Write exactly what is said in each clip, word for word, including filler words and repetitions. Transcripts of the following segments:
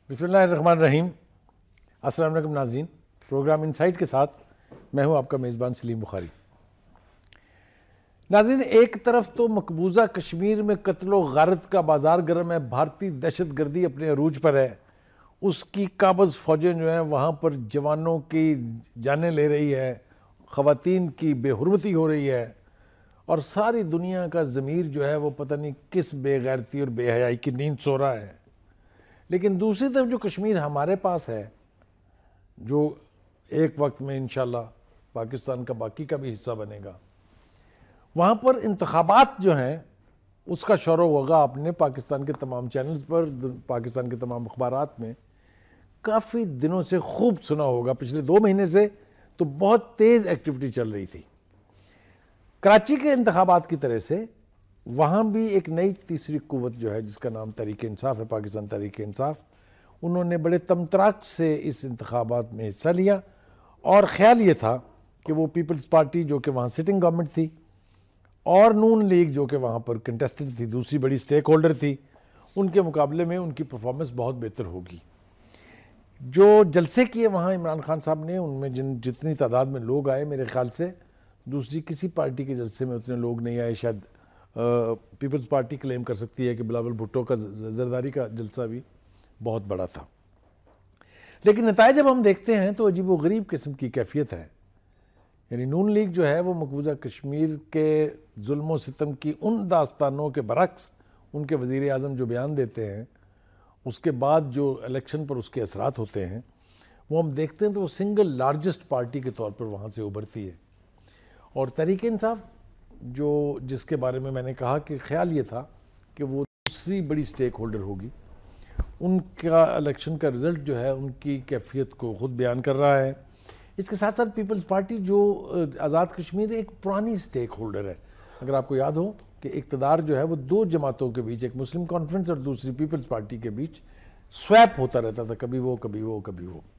بسم اللہ الرحمن الرحیم۔ السلام علیکم ناظرین، پروگرام انسائٹ کے ساتھ میں ہوں آپ کا میزبان سلیم بخاری۔ ناظرین، ایک طرف تو مقبوضہ کشمیر میں قتل و غارت کا بازار گرم ہے، بھارتی دہشت گردی اپنے عروج پر ہے، اس کی قابض فوجیں جو ہیں وہاں پر جوانوں کی جانیں لے رہی ہے، خواتین کی بے حرمتی ہو رہی ہے، اور ساری دنیا کا ضمیر جو ہے وہ پتہ نہیں کس بے غیرتی اور بے حیائی کی نیند سو رہا ہے۔ لیکن دوسری طرف جو کشمیر ہمارے پاس ہے، جو ایک وقت میں انشاءاللہ پاکستان کا باقی کا بھی حصہ بنے گا، وہاں پر انتخابات جو ہیں اس کا شور و غوغا آپ نے پاکستان کے تمام چینلز پر، پاکستان کے تمام اخبارات میں کافی دنوں سے خوب سنا ہوگا۔ پچھلے دو مہینے سے تو بہت تیز ایکٹیویٹی چل رہی تھی۔ کراچی کے انتخابات کی طرح سے وہاں بھی ایک نئی تیسری قوت جو ہے جس کا نام تحریک انصاف ہے، پاکستان تحریک انصاف، انہوں نے بڑے تمطراق سے اس انتخابات میں حصہ لیا، اور خیال یہ تھا کہ وہ پیپلز پارٹی جو کہ وہاں سٹنگ گورنمنٹ تھی اور نون لیگ جو کہ وہاں پر کنٹیسٹڈ تھی، دوسری بڑی سٹیک ہولڈر تھی، ان کے مقابلے میں ان کی پرفارمنس بہت بہتر ہوگی۔ جو جلسے کیے وہاں عمران خان صاحب نے، ان میں جن جتنی تعداد میں لوگ آئے، میرے خیال سے دوسری کسی پارٹی کے جلسے میں اتنے لوگ نہیں آئے۔ شاید پیپلز پارٹی کلیم کر سکتی ہے کہ بلاول بھٹو کا زرداری کا جلسہ بھی بہت بڑا تھا۔ لیکن نتائج جب ہم دیکھتے ہیں تو عجیب و غریب قسم کی کیفیت ہے۔ یعنی نون لیگ جو ہے وہ مقبوضہ کشمیر کے ظلم و ستم کی ان داستانوں کے برعکس ان کے وزیر اعظم جو بیان دیتے ہیں، اس کے بعد جو الیکشن پر اس کے اثرات ہوتے ہیں، وہ ہم دیکھتے ہیں تو وہ سنگل لارجسٹ پارٹی کے طور پر وہاں سے ابھرتی ہے۔ اور تحریک انصاف جو جس کے بارے میں میں نے کہا کہ خیال یہ تھا کہ وہ دوسری بڑی سٹیک ہولڈر ہوگی، ان کا الیکشن کا رزلٹ جو ہے ان کی کیفیت کو خود بیان کر رہا ہے۔ اس کے ساتھ ساتھ پیپلز پارٹی جو آزاد کشمیر ایک پرانی سٹیک ہولڈر ہے۔ اگر آپ کو یاد ہو کہ اقتدار جو ہے وہ دو جماعتوں کے بیچ، ایک مسلم کانفرنس اور دوسری پیپلز پارٹی کے بیچ سویپ ہوتا رہتا تھا، کبھی وہ کبھی وہ کبھی وہ۔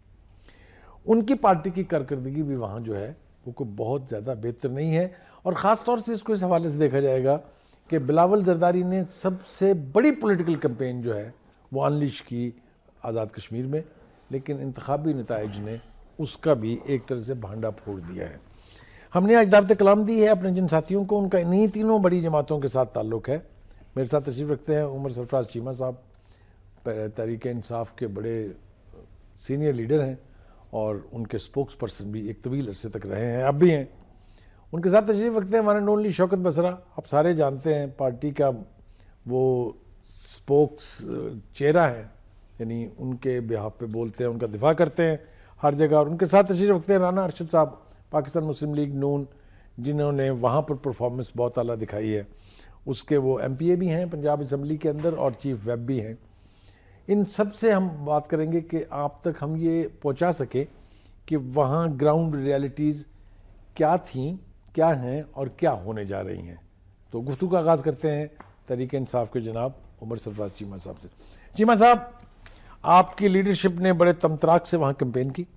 ان کی پارٹی کی کارکردگی بھی وہاں جو ہے وہ کوئی بہت زیادہ بہتر نہیں ہے، اور خاص طور سے اس کو اس حوالے سے دیکھا جائے گا کہ بلاول زرداری نے سب سے بڑی پولیٹیکل کمپین جو ہے وہ انلیش کی آزاد کشمیر میں، لیکن انتخابی نتائج نے اس کا بھی ایک طرح سے بھانڈا پھوڑ دیا ہے۔ ہم نے آج دعوت کلام دی ہے اپنے جن ساتھیوں کو، ان کا انہی تینوں بڑی جماعتوں کے ساتھ تعلق ہے۔ میرے ساتھ تشریف رکھتے ہیں عمر سرفراز چیمہ صاحب، تحریک انصاف کے بڑے سینئر لیڈر ہیں اور ان کے سپوکس پرسن بھی ایک طویل عرصے تک رہے ہیں، اب بھی ہیں۔ ان کے ساتھ تشریف رکھتے ہیں ہمارے نون لیگ شوکت بسرا، آپ سارے جانتے ہیں پارٹی کا وہ سپوکس چہرہ ہے، یعنی ان کے بہاف پہ بولتے ہیں، ان کا دفاع کرتے ہیں ہر جگہ۔ اور ان کے ساتھ تشریف رکھتے ہیں رانا ارشد صاحب، پاکستان مسلم لیگ نون، جنہوں نے وہاں پر پرفارمنس بہت اعلیٰ دکھائی ہے۔ اس کے وہ ایم پی اے بھی ہیں پنجاب اسمبلی کے اندر اور چیف ویب بھی ہیں۔ ان سب سے ہم بات کریں گے کہ آپ تک ہم یہ پہنچا سکیں کہ وہاں گراؤنڈ ریالٹیز کیا تھیں، کیا ہیں اور کیا ہونے جا رہی ہیں۔ تو گفتگو کا آغاز کرتے ہیں تحریک انصاف کے جناب عمر سرفراز چیمہ صاحب سے۔ چیمہ صاحب، آپ کی لیڈرشپ نے بڑے تمطراق سے وہاں کمپین کی،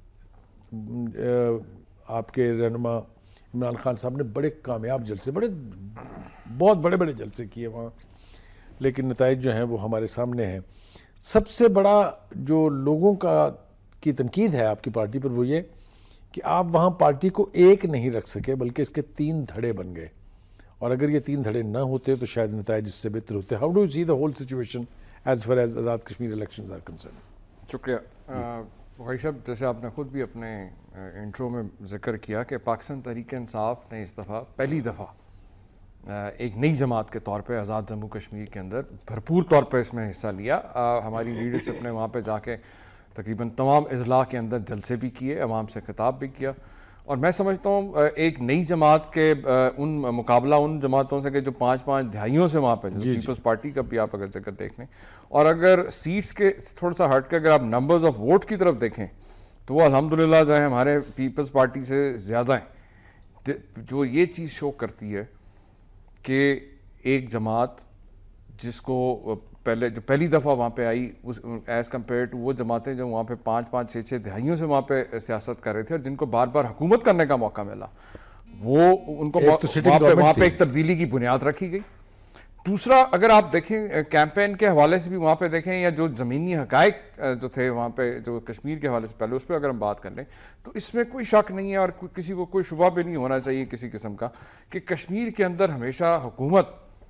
آپ کے رہنما عمران خان صاحب نے بڑے کامیاب جلسے، بڑے بہت بڑے بڑے جلسے کیے وہاں، لیکن نتائج جو ہیں وہ ہمارے سامنے ہیں۔ سب سے بڑا جو لوگوں کا کی تنقید ہے آپ کی پارٹی پر وہ یہ کہ آپ وہاں پارٹی کو ایک نہیں رکھ سکے، بلکہ اس کے تین دھڑے بن گئے، اور اگر یہ تین دھڑے نہ ہوتے تو شاید نتائج اس سے بہتر ہوتے۔ How do you see the whole situation as far as Azad Kashmir elections are concern? شکریہ بخاری صاحب، جیسے آپ نے خود بھی اپنے انٹرو میں ذکر کیا کہ پاکستان تحریک انصاف نے اس دفعہ پہلی دفعہ ایک نئی جماعت کے طور پہ آزاد جموں کشمیر کے اندر بھرپور طور پہ اس میں حصہ لیا۔ ہماری لیڈرشپ نے وہاں پہ جا کے تقریباً تمام اضلاع کے اندر جلسے بھی کیے، عوام سے خطاب بھی کیا، اور میں سمجھتا ہوں ایک نئی جماعت کے ان مقابلہ ان جماعتوں سے کہ جو پانچ پانچ دہائیوں سے وہاں پہ پیپلز پارٹی کا بھی آپ اگر ذکر دیکھ لیں، اور اگر سیٹس کے تھوڑا سا ہٹ کے اگر آپ نمبرز آف ووٹ کی طرف دیکھیں تو وہ الحمدللہ جو ہے ہمارے پیپلز پارٹی سے زیادہ ہیں، جو یہ چیز شو کرتی ہے کہ ایک جماعت جس کو پہلے جو پہلی دفعہ وہاں پہ آئی ایز کمپیئر ٹو وہ جماعتیں جو وہاں پہ پانچ پانچ چھ چھ دہائیوں سے وہاں پہ سیاست کر رہے تھے اور جن کو بار بار حکومت کرنے کا موقع ملا، وہ ان کو وہاں پہ ایک تبدیلی کی بنیاد رکھی گئی۔ دوسرا اگر آپ دیکھیں کیمپین کے حوالے سے بھی وہاں پہ دیکھیں یا جو زمینی حقائق جو تھے وہاں پہ جو کشمیر کے حوالے سے پہلے اس پہ اگر ہم بات کر لیں تو اس میں کوئی شک نہیں ہے اور کسی کو کوئی شبہ بھی نہیں ہونا چاہیے کسی قسم کا کہ کشمیر کے اندر ہمیشہ حکومت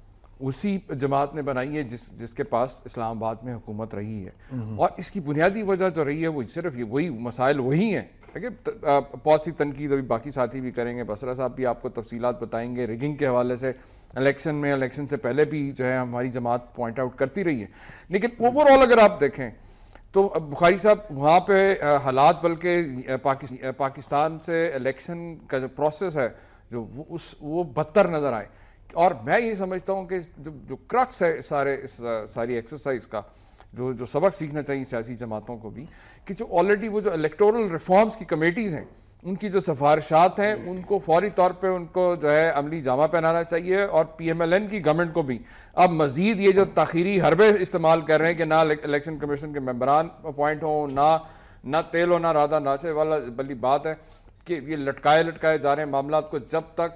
اسی جماعت نے بنائی ہے جس جس کے پاس اسلام آباد میں حکومت رہی ہے، اور اس کی بنیادی وجہ جو رہی ہے وہ صرف یہ وہی مسائل وہی ہیں. دیکھیں بہت سی تنقید ابھی باقی ساتھی بھی کریں گے، بصرہ صاحب بھی آپ کو تفصیلات بتائیں گے ریگنگ کے حوالے سے. الیکشن میں الیکشن سے پہلے بھی جو ہے ہماری جماعت پوائنٹ آؤٹ کرتی رہی ہے، لیکن اوور آل اگر آپ دیکھیں تو بخاری صاحب وہاں پہ حالات بلکہ پاکستان سے الیکشن کا جو پروسیس ہے جو اس وہ بدتر نظر آئے. اور میں یہ سمجھتا ہوں کہ جو کرکس ہے سارے اس ساری ایکسرسائز کا جو جو سبق سیکھنا چاہیے سیاسی جماعتوں کو بھی، کہ جو آلریڈی وہ جو الیکٹورل ریفارمز کی کمیٹیز ہیں ان کی جو سفارشات ہیں ان کو فوری طور پہ ان کو جو ہے عملی جامہ پہنانا چاہیے، اور پی ایم ایل این کی گورنمنٹ کو بھی اب مزید یہ جو تاخیری حربے استعمال کر رہے ہیں کہ نہ الیکشن کمیشن کے ممبران اپوائنٹ ہوں، نہ نہ تیل و نہ رادہ ناچے والا بلی بات ہے کہ یہ لٹکائے لٹکائے جا رہے ہیں معاملات کو. جب تک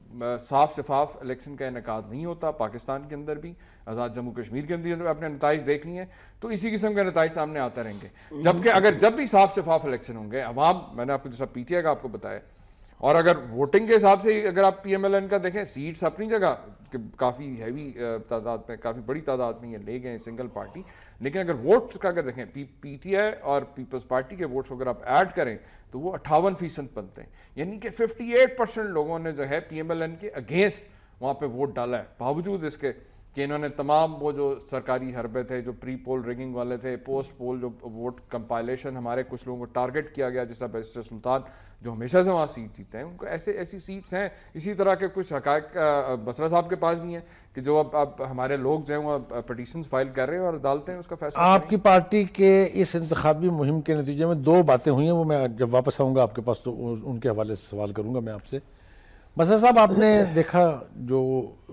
صاف شفاف الیکشن کا انعقاد نہیں ہوتا پاکستان کے اندر بھی، آزاد جموں کشمیر کے اندر اپنے نتائج دیکھنی ہے تو اسی قسم کے نتائج سامنے آتے رہیں گے. جبکہ اگر جب بھی صاف شفاف الیکشن ہوں گے، عوام، میں نے آپ کو جیسا پی ٹی آئی کا آپ کو بتایا، اور اگر ووٹنگ کے حساب سے اگر آپ پی ایم ایل این کا دیکھیں سیٹس اپنی جگہ کہ کافی ہیوی تعداد میں، کافی بڑی تعداد میں یہ لے گئے سنگل پارٹی، لیکن اگر ووٹس کا اگر دیکھیں پی پی ٹی آئی اور پیپلز پارٹی کے ووٹس اگر آپ ایڈ کریں تو وہ اٹھاون فیصد بنتے ہیں، یعنی کہ ففٹی ایٹ پرسینٹ لوگوں نے جو ہے پی ایم ایل این کے اگینسٹ وہاں پہ ووٹ ڈالا ہے، باوجود اس کے کہ انہوں نے تمام وہ جو سرکاری حربے تھے، جو پری پول ریگنگ والے تھے، پوسٹ پول جو ووٹ کمپائلیشن، ہمارے کچھ لوگوں کو ٹارگٹ کیا گیا، جس طرح بیرسٹر سلطان جو ہمیشہ سے وہاں سیٹ جیتے ہیں، ان کو ایسے ایسی سیٹس ہیں. اسی طرح کے کچھ حقائق بصرہ صاحب کے پاس بھی ہیں کہ جو اب اب ہمارے لوگ جو ہیں وہ پٹیشنز فائل کر رہے ہیں اور عدالتیں اس کا فیصلہ. آپ کی پارٹی کے اس انتخابی مہم کے نتیجے میں دو باتیں ہوئی ہیں، وہ میں جب واپس آؤں گا آپ کے پاس تو ان کے حوالے سے سوال کروں گا میں آپ سے. بصرہ صاحب، آپ نے دیکھا جو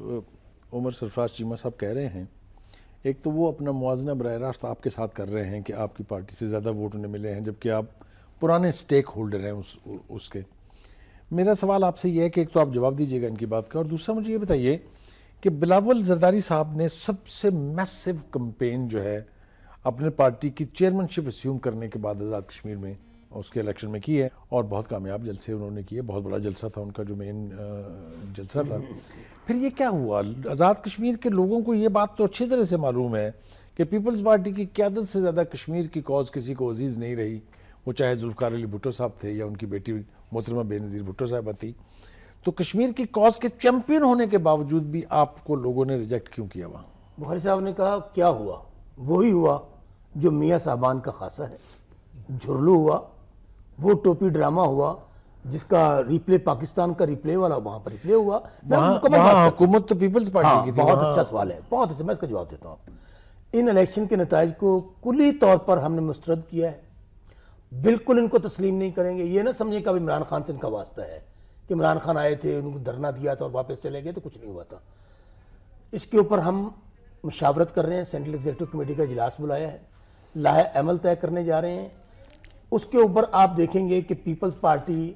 عمر سرفراز چیمہ صاحب کہہ رہے ہیں، ایک تو وہ اپنا موازنہ براہ راست آپ کے ساتھ کر رہے ہیں کہ آپ کی پارٹی سے زیادہ ووٹ انہیں ملے ہیں جبکہ آپ پرانے سٹیک ہولڈر ہیں اس اس کے. میرا سوال آپ سے یہ ہے کہ ایک تو آپ جواب دیجیے گا ان کی بات کا، اور دوسرا مجھے یہ بتائیے کہ بلاول زرداری صاحب نے سب سے میسو کمپین جو ہے اپنے پارٹی کی چیئرمین شپ اسیوم کرنے کے بعد آزاد کشمیر میں اس کے الیکشن میں کی ہے، اور بہت کامیاب جلسے انہوں نے کیے، بہت بڑا جلسہ تھا ان کا جو مین جلسہ تھا. پھر یہ کیا ہوا؟ آزاد کشمیر کے لوگوں کو یہ بات تو اچھی طرح سے معلوم ہے کہ پیپلز پارٹی کی قیادت سے زیادہ کشمیر کی کاز کسی کو عزیز نہیں رہی، وہ چاہے ذوالفقار علی بھٹو صاحب تھے یا ان کی بیٹی محترمہ بے نظیر بھٹو صاحبہ تھی. تو کشمیر کی کاز کے چیمپئن ہونے کے باوجود بھی آپ کو لوگوں نے ریجیکٹ کیوں کیا وہاں؟ بخاری صاحب نے کہا کیا ہوا؟ وہی ہوا جو میاں صاحبان کا خاصہ ہے. جھرلو ہوا، وہ ٹوپی ڈرامہ ہوا جس کا ریپلے پاکستان کا ریپلے والا وہاں پر ریپلے ہوا. وہاں حکومت تو پیپلز پارٹی کی تھی. بہت اچھا سوال ہے، بہت اچھا، میں اس کا جواب دیتا ہوں. ان الیکشن کے نتائج کو کلی طور پر ہم نے مسترد کیا ہے، بالکل ان کو تسلیم نہیں کریں گے. یہ نہ سمجھیں کہ اب عمران خان سے ان کا واسطہ ہے کہ عمران خان آئے تھے، ان کو دھرنا دیا تھا اور واپس چلے گئے تو کچھ نہیں ہوا تھا. اس کے اوپر ہم مشاورت کر رہے ہیں، سینٹرل ایگزیکٹو کمیٹی کا اجلاس بلایا ہے، لاہ عمل طے کرنے جا رہے ہیں. اس کے اوپر آپ دیکھیں گے کہ پیپلز پارٹی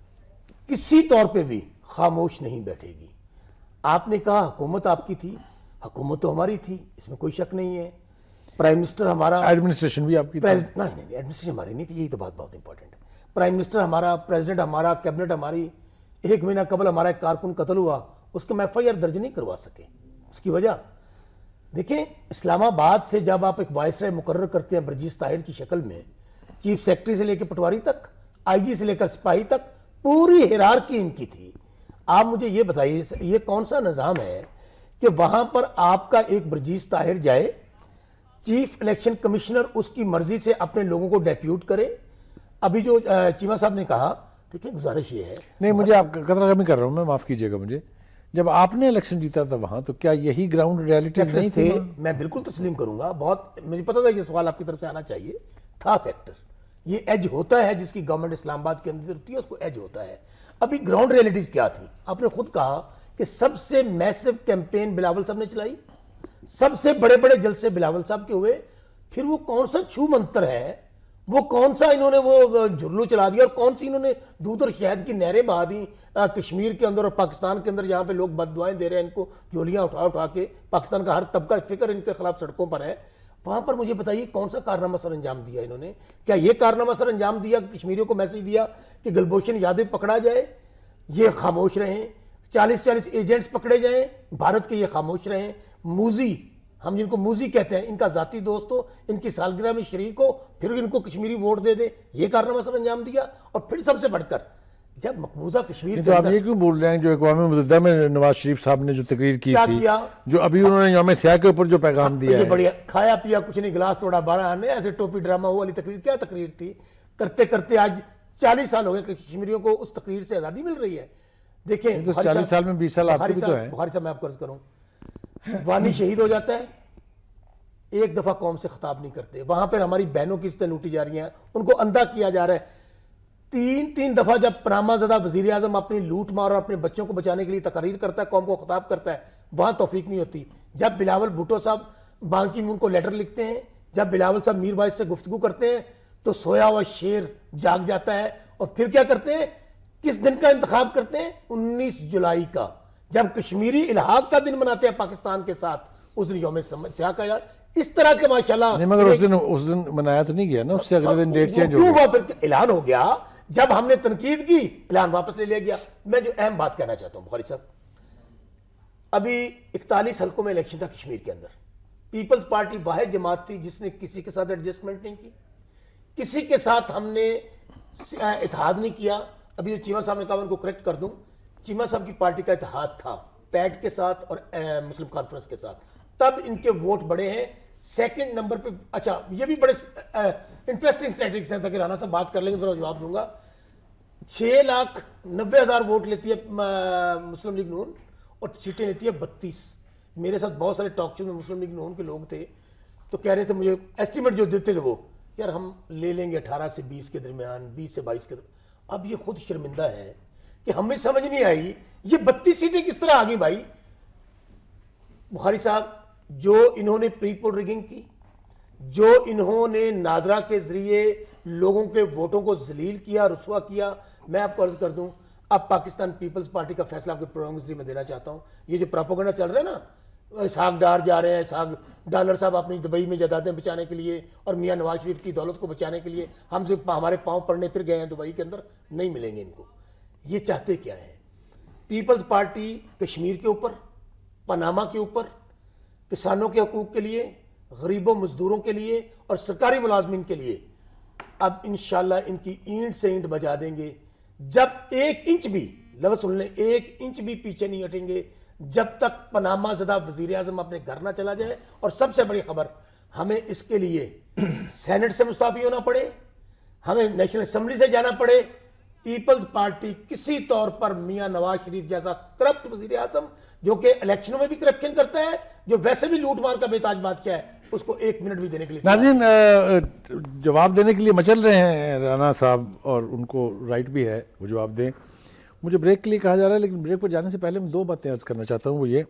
کسی طور پہ بھی خاموش نہیں بیٹھے گی. آپ نے کہا حکومت آپ کی تھی، حکومت تو ہماری تھی، اس میں کوئی شک نہیں ہے. پرائم منسٹر ہمارا، ایڈمنسٹریشن بھی آپ کی تھی. نہیں نہیں ایڈمنسٹریشن ہماری نہیں تھی، یہی تو بات بہت امپورٹنٹ ہے. پرائم منسٹر ہمارا، پریزیڈنٹ ہمارا، کیبنٹ ہماری. ایک مہینہ قبل ہمارا ایک کارکن قتل ہوا، اس کو ایف آئی آر درج نہیں کروا سکے. اس کی وجہ دیکھیں، اسلام آباد سے جب آپ ایک وائس رائے مقرر کرتے ہیں برجیس طاہر کی شکل میں، چیف سیکرٹری سے لے کے پٹواری تک، آئی جی سے لے کر سپاہی تک پوری ہیرارکی ان کی تھی. آپ مجھے یہ بتائیے یہ کون سا نظام ہے کہ وہاں پر آپ کا ایک برجیس طاہر جائے، چیف الیکشن کمشنر اس کی مرضی سے اپنے لوگوں کو ڈیپیوٹ کرے؟ ابھی جو چیمہ صاحب نے کہا، دیکھیں گزارش یہ ہے، نہیں مجھے آپ قدر کمی کر رہا ہوں میں، معاف کیجئے گا مجھے، جب آپ نے الیکشن جیتا تھا وہاں تو کیا یہی گراؤنڈ ریالٹیز نہیں تھے؟ میں بالکل تسلیم کروں گا، بہت مجھے پتا تھا یہ سوال آپ کی طرف سے آنا چاہیے. تھا فیکٹر، یہ ایج ہوتا ہے جس کی گورنمنٹ اسلام آباد کے اندر ہوتی ہے، اس کو ایج ہوتا ہے. ابھی گراؤنڈ ریالٹیز کیا تھی؟ آپ نے خود کہا کہ سب سے میسو کیمپین بلاول صاحب نے چلائی، سب سے بڑے بڑے جلسے بلاول صاحب کے ہوئے. پھر وہ کون سا چھو منتر ہے وہ کون سا انہوں نے وہ جھرلو چلا دیا اور کون سی انہوں نے دودھ اور شہد کی نہریں بہا دی کشمیر کے اندر اور پاکستان کے اندر، جہاں پہ لوگ بد دعائیں دے رہے ہیں ان کو، جھولیاں اٹھا اٹھا کے، پاکستان کا ہر طبقہ فکر ان کے خلاف سڑکوں پر ہے. وہاں پر مجھے بتائیے کون سا کارنامہ سر انجام دیا انہوں نے؟ کیا یہ کارنامہ سر انجام دیا کہ کشمیریوں کو میسج دیا کہ گلبھوشن یادو پکڑا جائے، یہ خاموش رہیں؟ چالیس چالیس ایجنٹس پکڑے جائیں، بھارت کے یہ خاموش رہیں؟ موزی، ہم جن کو موزی کہتے ہیں، ان کا ذاتی دوست ہو، ان کی سالگرہ میں شریک ہو، پھر ان کو کشمیری ووٹ دے دے، یہ کارنامہ سر انجام دیا. اور پھر سب سے بڑھ کر جب مقبوضہ کشمیر تو آپ یہ کیوں بول رہے ہیں جو اقوام متحدہ میں نواز شریف صاحب نے جو تقریر کی تھی، جو ابھی انہوں نے یوم سیاہ کے اوپر جو پیغام دیا ہے، یہ بڑھیا، کھایا پیا کچھ نہیں، گلاس توڑا بارہ آنے، ایسے ٹوپی ڈرامہ ہوا والی تقریر، کیا تقریر تھی؟ کرتے کرتے آج چالیس سال ہو گئے کہ کشمیریوں کو اس تقریر سے آزادی مل رہی ہے. دیکھیں چالیس سال میں بیس سال آپ کے بھی تو ہیں. بخاری صاحب میں آپ کو عرض کروں، وانی شہید ہو جاتا ہے، ایک دفعہ قوم سے خطاب نہیں کرتے، وہاں پر ہماری بہنوں کی عزتیں لوٹی جا رہی ہیں، ان کو اندھا کیا جا رہا ہے. تین تین دفعہ جب پناما زدہ وزیر اعظم اپنی لوٹ مار اور اپنے بچوں کو بچانے کے لیے تقاریر کرتا ہے، قوم کو خطاب کرتا ہے، وہاں توفیق نہیں ہوتی. جب بلاول بھٹو صاحب بان کی مون کو لیٹر لکھتے ہیں، جب بلاول صاحب میر باعث سے گفتگو کرتے ہیں، تو سویا ہوا شیر جاگ جاتا ہے. اور پھر کیا کرتے ہیں؟ کس دن کا انتخاب کرتے ہیں؟ انیس جولائی کا، جب کشمیری الحاق کا دن مناتے ہیں پاکستان کے ساتھ، اس دن یوم سیاہ کا. یار اس طرح کے ماشاءاللہ نہیں، مگر اس دن اس دن منایا تو نہیں گیا نا، اس سے اگلے دن ڈیٹ چینج ہو گیا. کیوں ہوا؟ پھر اعلان ہو گیا، جب ہم نے تنقید کی اعلان واپس لے لیا گیا. میں جو اہم بات کہنا چاہتا ہوں بخاری صاحب، ابھی اکتالیس حلقوں میں الیکشن تھا کشمیر کے اندر، پیپلز پارٹی واحد جماعت تھی جس نے کسی کے ساتھ ایڈجسٹمنٹ نہیں کی، کسی کے ساتھ ہم نے اتحاد نہیں کیا. ابھی جو چیمہ صاحب نے کہا ان کو کریکٹ کر دوں، چیمہ صاحب کی پارٹی کا اتحاد تھا پیٹ کے ساتھ اور مسلم کانفرنس کے ساتھ، تب ان کے ووٹ بڑے ہیں. سیکنڈ نمبر پہ، اچھا یہ بھی بڑے انٹرسٹنگ اسٹیٹسٹکس ہیں، تاکہ رانا صاحب بات کر لیں گے تو جواب دوں گا. چھ لاکھ نبے ہزار ووٹ لیتی ہے مسلم لیگ نون اور سیٹیں لیتی ہے بتیس. میرے ساتھ بہت سارے ٹاک شو میں مسلم لیگ نون کے لوگ تھے، تو کہہ رہے تھے مجھے ایسٹیمیٹ جو دیتے تھے وہ، یار ہم لے لیں گے اٹھارہ سے بیس کے درمیان، بیس سے بائیس کے درمیان. اب یہ خود شرمندہ ہے کہ ہمیں سمجھ نہیں آئی یہ بتیس سیٹیں کس طرح آ گئی. بھائی بخاری صاحب، جو انہوں نے پری پول ریگنگ کی، جو انہوں نے نادرا کے ذریعے لوگوں کے ووٹوں کو ذلیل کیا، رسوا کیا، میں آپ کو عرض کر دوں، اب پاکستان پیپلز پارٹی کا فیصلہ آپ کے پروگرام کے ذریعے میں دینا چاہتا ہوں. یہ جو پراپوگنڈا چل رہا ہے نا، اسحاق ڈار جا رہے ہیں، اسحاق ڈالر صاحب اپنی دبئی میں جائیدادیں بچانے کے لیے اور میاں نواز شریف کی دولت کو بچانے کے لیے ہم سے ہمارے پاؤں پڑنے پھر گئے ہیں دبئی کے اندر، نہیں ملیں گے ان کو. یہ چاہتے کیا ہیں؟ پیپلز پارٹی کشمیر کے اوپر، پاناما کے اوپر، کسانوں کے حقوق کے لیے، غریبوں مزدوروں کے لیے اور سرکاری ملازمین کے لیے اب انشاءاللہ ان کی اینٹ سے اینٹ بجا دیں گے. جب ایک انچ بھی، لفظ سن لیں، ایک انچ بھی پیچھے نہیں ہٹیں گے جب تک پاناما زدہ وزیر اعظم اپنے گھر نہ چلا جائے. اور سب سے بڑی خبر، ہمیں اس کے لیے سینٹ سے مستعفی ہونا پڑے، ہمیں نیشنل اسمبلی سے جانا پڑے. پیپلز پارٹی کسی طور پر میاں نواز شریف جیسا کرپٹ وزیر اعظم، جو کہ الیکشنوں میں بھی کرپشن کرتا ہے، جو ویسے بھی لوٹ مار کا بے تاج بادشاہ ہے، اس کو ایک منٹ بھی دینے کے لیے. ناظرین، جواب دینے کے لیے مچل رہے ہیں رانا صاحب، اور ان کو رائٹ بھی ہے وہ جواب دیں. مجھے بریک کے لیے کہا جا رہا ہے، لیکن بریک پر جانے سے پہلے میں دو باتیں عرض کرنا چاہتا ہوں. وہ یہ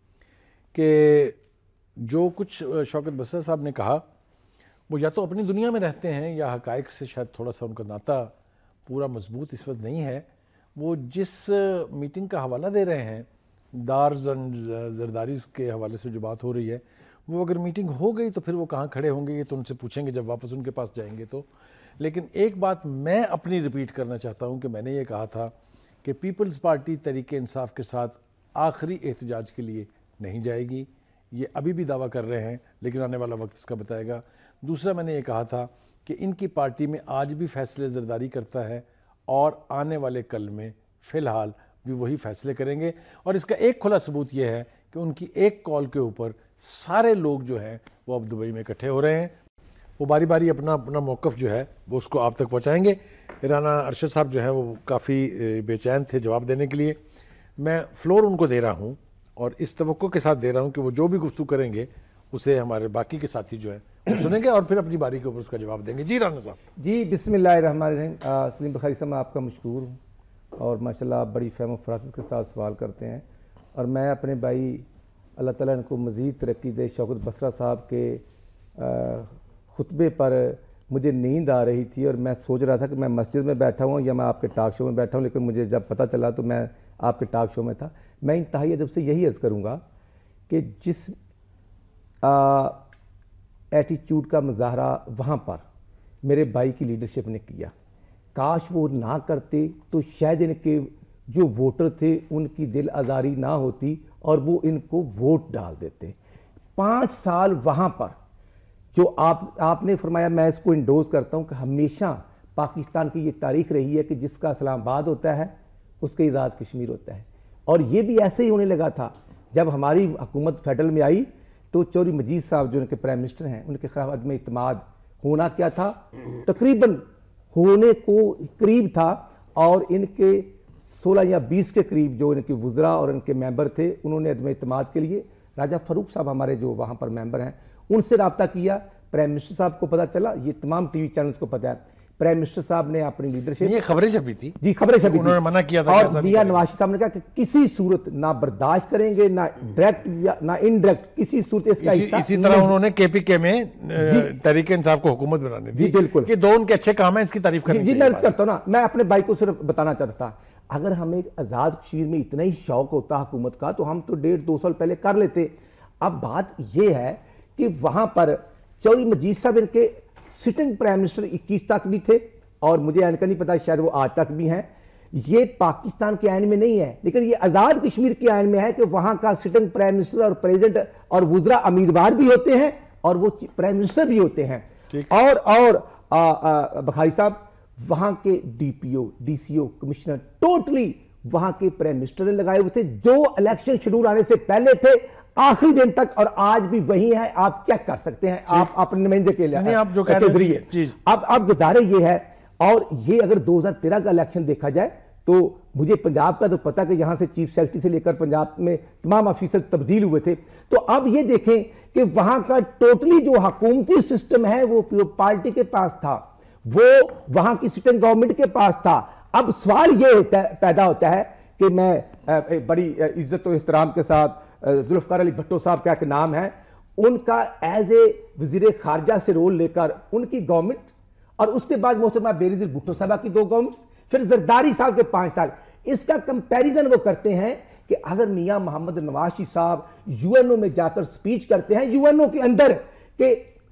کہ جو کچھ شوکت بسرا صاحب نے کہا، وہ یا تو اپنی دنیا میں رہتے ہیں یا حقائق سے شاید تھوڑا سا ان کا ناطہ پورا مضبوط اس وقت نہیں ہے. وہ جس میٹنگ کا حوالہ دے رہے ہیں، دارز اینڈ زرداریز کے حوالے سے جو بات ہو رہی ہے، وہ اگر میٹنگ ہو گئی تو پھر وہ کہاں کھڑے ہوں گے یہ تو ان سے پوچھیں گے جب واپس ان کے پاس جائیں گے تو. لیکن ایک بات میں اپنی ریپیٹ کرنا چاہتا ہوں کہ میں نے یہ کہا تھا کہ پیپلز پارٹی تحریک انصاف کے ساتھ آخری احتجاج کے لیے نہیں جائے گی. یہ ابھی بھی دعویٰ کر رہے ہیں، لیکن آنے والا وقت اس کا بتائے گا. دوسرا، میں نے یہ کہا تھا کہ ان کی پارٹی میں آج بھی فیصلے زرداری کرتا ہے اور آنے والے کل میں فی الحال بھی وہی فیصلے کریں گے. اور اس کا ایک کھلا ثبوت یہ ہے کہ ان کی ایک کال کے اوپر سارے لوگ جو ہیں وہ اب دبئی میں اکٹھے ہو رہے ہیں. وہ باری باری اپنا اپنا موقف جو ہے وہ اس کو آپ تک پہنچائیں گے. رانا ارشد صاحب جو ہیں وہ کافی بے چین تھے جواب دینے کے لیے. میں فلور ان کو دے رہا ہوں اور اس توقع کے ساتھ دے رہا ہوں کہ وہ جو بھی گفتگو کریں گے اسے ہمارے باقی کے ساتھی جو ہیں وہ سنیں گے اور پھر اپنی باری کے اوپر اس کا جواب دیں گے. جی رانا صاحب. جی بسم اللہ الرحمن الرحیم. سلیم بخاری صاحب، میں آپ کا مشکور ہوں اور ماشاءاللہ آپ بڑی فہم و فراست کے ساتھ سوال کرتے ہیں. اور میں اپنے بھائی اللہ تعالیٰ ان کو مزید ترقی دے، شوکت بسرا صاحب کے خطبے پر مجھے نیند آ رہی تھی اور میں سوچ رہا تھا کہ میں مسجد میں بیٹھا ہوں یا میں آپ کے ٹاک شو میں بیٹھا ہوں، لیکن مجھے جب پتہ چلا تو میں آپ کے ٹاک شو میں تھا۔ میں انتہائی ادب سے یہی عرض کروں گا کہ جس ایٹیٹیوڈ کا مظاہرہ وہاں پر میرے بھائی کی لیڈرشپ نے کیا، کاش وہ نہ کرتے تو شاید ان کے جو ووٹر تھے ان کی دل آزاری نہ ہوتی اور وہ ان کو ووٹ ڈال دیتے۔ پانچ سال وہاں پر جو آپ آپ نے فرمایا، میں اس کو انڈوز کرتا ہوں کہ ہمیشہ پاکستان کی یہ تاریخ رہی ہے کہ جس کا اسلام آباد ہوتا ہے اس کا آزاد کشمیر ہوتا ہے، اور یہ بھی ایسے ہی ہونے لگا تھا۔ جب ہماری حکومت فیڈرل میں آئی تو چوری مجید صاحب جو ان کے پرائم منسٹر ہیں، ان کے خلاف عدم اعتماد ہونا کیا تھا، تقریباً ہونے کو قریب تھا، اور ان کے سولہ یا بیس کے قریب جو ان کے وزراء اور ان کے ممبر تھے انہوں نے عدم اعتماد کے لیے راجہ فاروق صاحب ہمارے جو وہاں پر ممبر ہیں ان سے رابطہ کیا۔ پرائم منسٹر صاحب کو پتہ چلا، یہ تمام ٹی وی چینلز کو پتہ ہے، پرائم منسٹر صاحب نے اپنی لیڈرشپ، یہ خبریں چھپی تھی، جی خبریں چھپی انہوں نے منع کیا تھا، اور میاں نواز شریف صاحب نے کہا کہ کسی صورت نہ برداشت کریں گے، نہ ڈائریکٹ یا نہ انڈائریکٹ کسی صورت اس کا حصہ۔ اسی طرح انہوں نے کے پی کے میں تحریک انصاف کو حکومت بنانے دی، جی بالکل، کہ دو ان کے اچھے کام ہیں، اس کی تعریف کرنی جی چاہیے۔ میں عرض کرتا ہوں نا، میں اپنے بھائی کو صرف بتانا چاہتا تھا، اگر ہمیں آزاد کشمیر میں اتنا ہی شوق ہوتا حکومت کا تو ہم تو ڈیڑھ دو سال پہلے کر لیتے۔ اب بات یہ ہے کہ وہاں پر چوری مجید صاحب ان کے سٹنگ پرائم منسٹر اکیس تک بھی تھے، اور مجھے آئین کا نہیں پتا شاید وہ آج تک بھی ہیں۔ یہ پاکستان کے آئین میں نہیں ہے، لیکن یہ آزاد کشمیر کے آئین میں ہے کہ وہاں کا سٹنگ پرائم منسٹر اور پریزیڈنٹ اور وزراء امیدوار بھی ہوتے ہیں اور وہ پرائم منسٹر بھی ہوتے ہیں۔ اور اور بخاری صاحب وہاں کے D P O, D C O, commissioner totally وہاں کے پرائم منسٹر نے لگائے ہوئے تھے، جو الیکشن شیڈول آنے سے پہلے تھے آخری دن تک، اور آج بھی وہی ہے، آپ چیک کر سکتے ہیں آپ اپنے نمائندے کے ذریعے۔ اب اب گزارے یہ ہے، اور یہ اگر دو ہزار تیرہ کا الیکشن دیکھا جائے تو مجھے پنجاب کا تو پتہ کہ یہاں سے چیف سیکرٹری سے لے کر پنجاب میں تمام آفیسر تبدیل ہوئے تھے، تو اب یہ دیکھیں کہ وہاں کا ٹوٹلی جو حکومتی سسٹم ہے وہ پارٹی کے پاس تھا، وہ وہاں کی سٹنگ گورنمنٹ کے پاس تھا۔ اب سوال یہ پیدا ہوتا ہے کہ میں بڑی عزت و احترام کے ساتھ ذوالفقار علی بھٹو صاحب کا ایک نام ہے، ان کا ایز اے وزیر خارجہ سے رول لے کر ان کی گورنمنٹ، اور اس کے بعد محترمہ بینظیر بھٹو صاحبہ کی دو گورنمنٹس، پھر زرداری صاحب کے پانچ سال، اس کا کمپیریزن وہ کرتے ہیں کہ اگر میاں محمد نواز شریف صاحب یو این او میں جا کر سپیچ کرتے ہیں یو این او کے اندر کہ